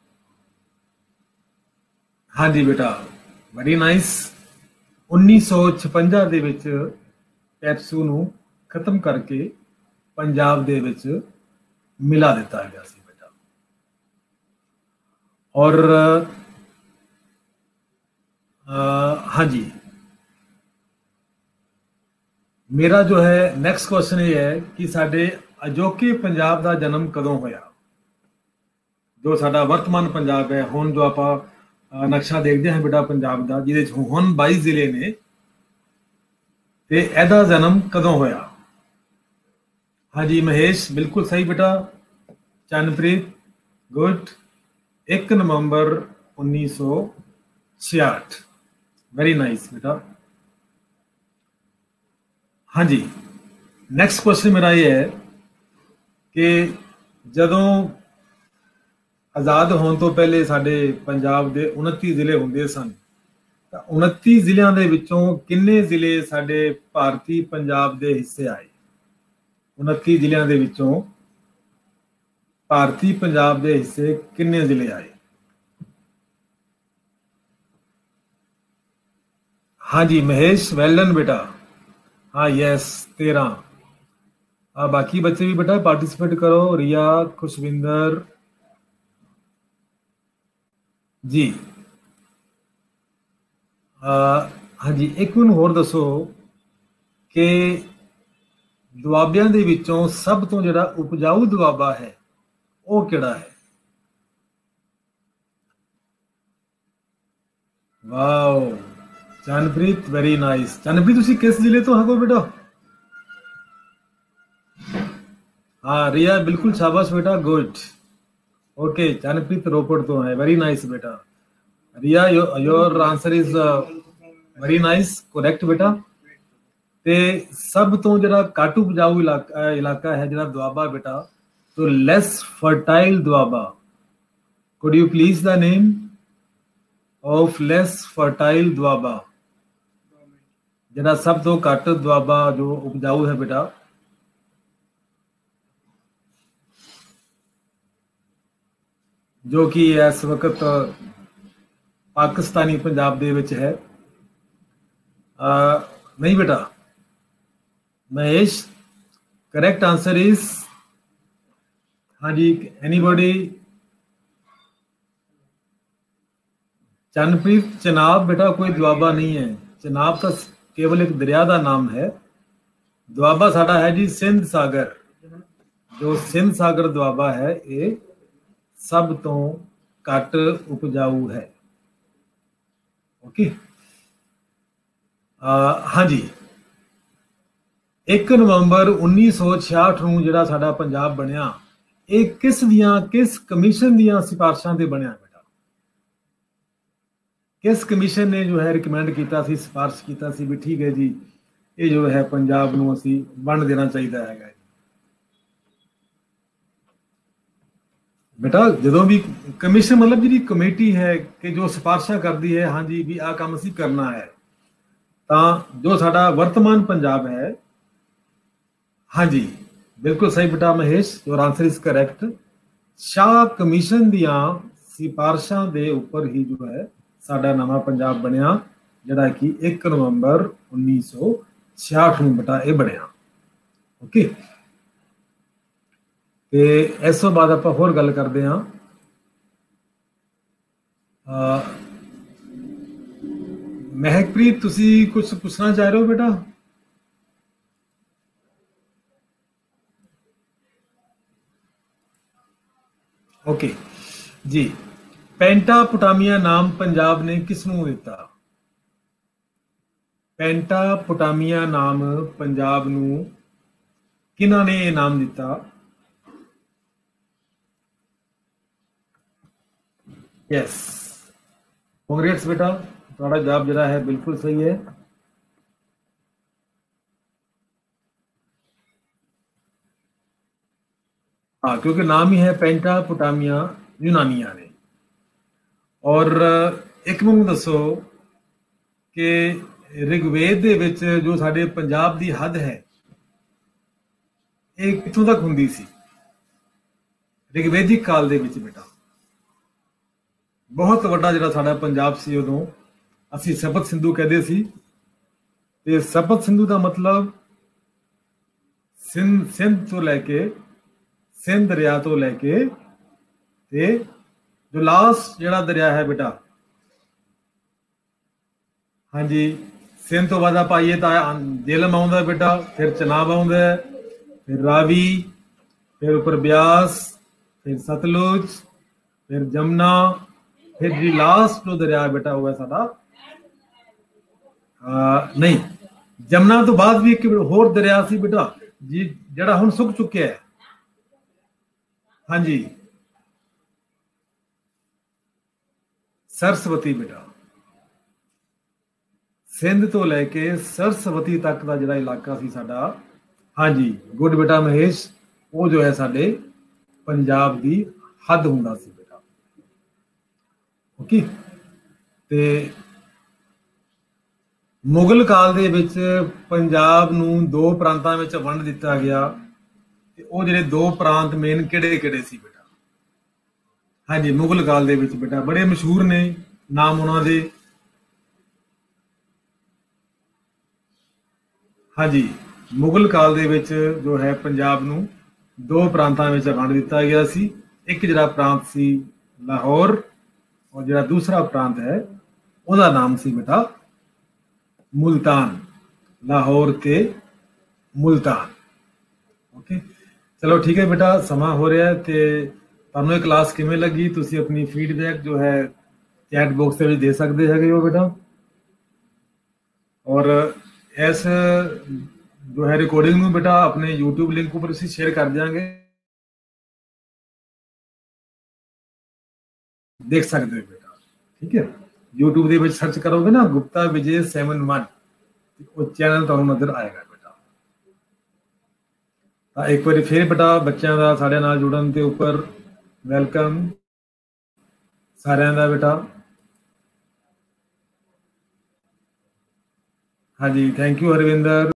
हाँ जी बेटा, वेरी नाइस। उन्नीस सौ छपंजा दे विच पैप्सू नू खत्म करके पंजाब दे विच मिला दिता गया सी बेटा। और आ, हाँ जी, मेरा जो है नैक्सट क्वेश्चन ये है कि साडे अजोके पंजाब का जन्म कदों होया? जो साडा वर्तमान पंजाब है, हुण जो आप नक्शा देखते हैं बेटा पंजाब का, जिहदे हुण बाईस जिले ने, ते इहदा जन्म कदों होया? हाँ जी महेश, बिल्कुल सही बेटा। चरणप्रीत गुड, एक नवंबर उन्नीस सौ छियाठ, वेरी नाइस बेटा। हाँ जी, नैक्सट क्वेश्चन मेरा ये है कि जदों आज़ाद होने तो पहले साडे पंजाब दे उनती जिले हुंदे सन, तां उनती जिलियां दे विचों किन्ने जिले साडे भारती पंजाब दे हिस्से आए? उनती जिलियां दे विचों भारती पंजाब दे हिस्से किन्ने जिले आए? हाँ जी महेश, वेल डन बेटा। हाँ यस, तेरह। आ, बाकी बच्चे भी बेटा पार्टिसिपेट करो, रिया, खुशविंदर जी। आ, हाँ जी, एक मैनूं होर दसो कि दुआबियां दे विचों सब तो जिहड़ा उपजाऊ दुआबा है वो किहड़ा है? Wow Charanpreet, very nice. Charanpreet तुसीं किस जिले तो हो बेटा? हाँ रिया, बिल्कुल शाबाश बेटा, गुड। ओके चरणप्रीत रोपड़ तो है, वेरी नाइस बेटा। Riya your answer is very nice, correct बेटा। ते सब तो जिहड़ा घट उपजाऊ इलाका इलाका है जिहड़ा दुआबा बेटा, तो less fertile Doaba, could you please the name of less fertile Doaba? जिहड़ा सब तो घट दुआबा जो उपजाऊ है बेटा, जो कि इस वक्त पाकिस्तानी पंजाब दे विच है। आ, नहीं बेटा महेश, करेक्ट आंसर इज, हाँ जी, एनीबॉडी? चनप्रीत, चनाब बेटा कोई दुआबा नहीं है। चनाब तो केवल एक दरिया का नाम है। दुआबा साडा है जी सिंध सागर। जो सिंध सागर दुआबा है ये सब तो घट उपजाऊ है। ओके, हाँ जी, एक नवंबर उन्नीस सौ छियाठ ਨੂੰ ਜਿਹੜਾ ਸਾਡਾ ਪੰਜਾਬ ਬਣਿਆ, ਇਹ ਕਿਸ ਦੀਆਂ ਕਿਸ ਕਮਿਸ਼ਨ ਦੀਆਂ ਸਿਫਾਰਸ਼ਾਂ ਤੇ ਬਣਿਆ ਬੇਟਾ? ਕਿਸ ਕਮਿਸ਼ਨ ਨੇ ਜੋ ਹੈ ਰਿਕਮੈਂਡ ਕੀਤਾ ਸੀ, ਸਿਫਾਰਿਸ਼ ਕੀਤਾ ਸੀ ਵੀ ਠੀਕ ਹੈ ਜੀ ਇਹ ਜੋ ਹੈ ਪੰਜਾਬ ਨੂੰ ਅਸੀਂ ਵੰਡ ਦੇਣਾ ਚਾਹੀਦਾ ਹੈਗਾ? ਬੇਟਾ ਜਦੋਂ ਵੀ ਕਮਿਸ਼ਨ ਮਤਲਬ ਜਿਹੜੀ ਕਮੇਟੀ ਹੈ ਕਿ ਜੋ ਸਿਫਾਰਿਸ਼ਾਂ ਕਰਦੀ ਹੈ ਹਾਂਜੀ ਵੀ ਆਹ ਕੰਮ ਅਸੀਂ ਕਰਨਾ ਹੈ, ਤਾਂ ਜੋ ਸਾਡਾ ਵਰਤਮਾਨ ਪੰਜਾਬ ਹੈ, हाँ जी बिल्कुल सही बेटा Mahesh, your answer is correct. Shah commission दियां सिफारिशां दे उपर ही जो है साडा नवा पंजाब बनया, जिहड़ा कि एक नवंबर उन्नीस सौ छियाठ ਨੂੰ बेटा ਇਹ ਬਣਿਆ। ओके, ਤੇ ਇਸ ਤੋਂ ਬਾਅਦ ਆਪਾਂ ਹੋਰ ਗੱਲ ਕਰਦੇ ਹਾਂ। ਮਹਿਕਪ੍ਰੀਤ ਤੁਸੀਂ ਕੁਝ ਪੁੱਛਣਾ ਚਾਹ ਰਹੇ ਹੋ ਬੇਟਾ? ओके जी, पेंटापोटामिया नाम पंजाब ने किसनों दिता? पेंटापोटामिया नाम पंजाब नूं किन्हां ने ये नाम दिता? यस, कांग्रेट्स बेटा, थोड़ा जवाब जरा है बिल्कुल सही है। हाँ, क्योंकि नाम ही है पेंटापोटामिया यूनानिया ने। और एक मैनूं दसो कि ऋग्वेद दे विच जो साडे पंजाब दी हद है ये कित्थों तक हुंदी सी ऋग्वेदिक काल दे विच बेटा? बहुत वड्डा जिहड़ा साडा पंजाब सी उदों असीं सप्त सिंधु कहदे सी, ते सप्त सिंधु दा मतलब सिंध सिंध तो लैके सिंध दरिया तो लैके ते जो लास्ट जिहड़ा दरिया है बेटा, हाँ जी, सिंध तो बाद आप आइए तो झेलम आउंदा बेटा, फिर चनाब आउंदा, फिर रावी, फिर उपर ब्यास, फिर सतलुज, फिर जमुना, फिर जी लास्ट जो दरिया है बेटा वो है साडा नहीं, जमुना तो बाद भी एक होर दरिया सी बेटा जी जिहड़ा हुण सुक चुक्या है। हाँ जी, सरस्वती बेटा, सिंध तो लैके सरस्वती तक का जिहड़ा इलाका सी साडा, हाँ जी गुड बेटा महेश, वो जो है साडे पंजाब दी हद हुंदा सी बेटा। ओके, ते मुगल काल दे विच पंजाब नूं दो प्रांतां विच वंड दिता गया, ते वो जिहड़े दो प्रांत मेन किहड़े किहड़े सी बेटा? हाँ जी, मुगल काल दे विच बेटा बड़े मशहूर ने नाम उन्हां दे। हाँ जी, मुगल काल दे विच जो है पंजाब नूं दो प्रांतां विच वंड दिता गया सी। एक जिहड़ा प्रांत सी लाहौर और जिहड़ा दूसरा प्रांत है उहदा नाम सी बेटा मुल्तान, लाहौर ते मुल्तान। ओके, चलो ठीक है बेटा, समा हो रहा है, तो तुहानूं क्लास किवें लगी तुसीं अपनी फीडबैक जो है चैट बॉक्स दे विच दे सकदे हैगे हो बेटा। और इस जो है रिकॉर्डिंग नूं बेटा अपने यूट्यूब लिंक उपर असीं शेयर कर देंगे, देख सकते हो बेटा। ठीक है, यूट्यूब दे विच सर्च करोगे ना गुप्ता विजय सैवन वन, वो चैनल तुहानूं नज़र आएगा बेटा। तो एक बार फिर बेटा बच्चों का साढ़े नाल जुड़न के उपर वेलकम सारिਆਂ ਦਾ बेटा। हाँ जी, थैंक यू हरविंदर।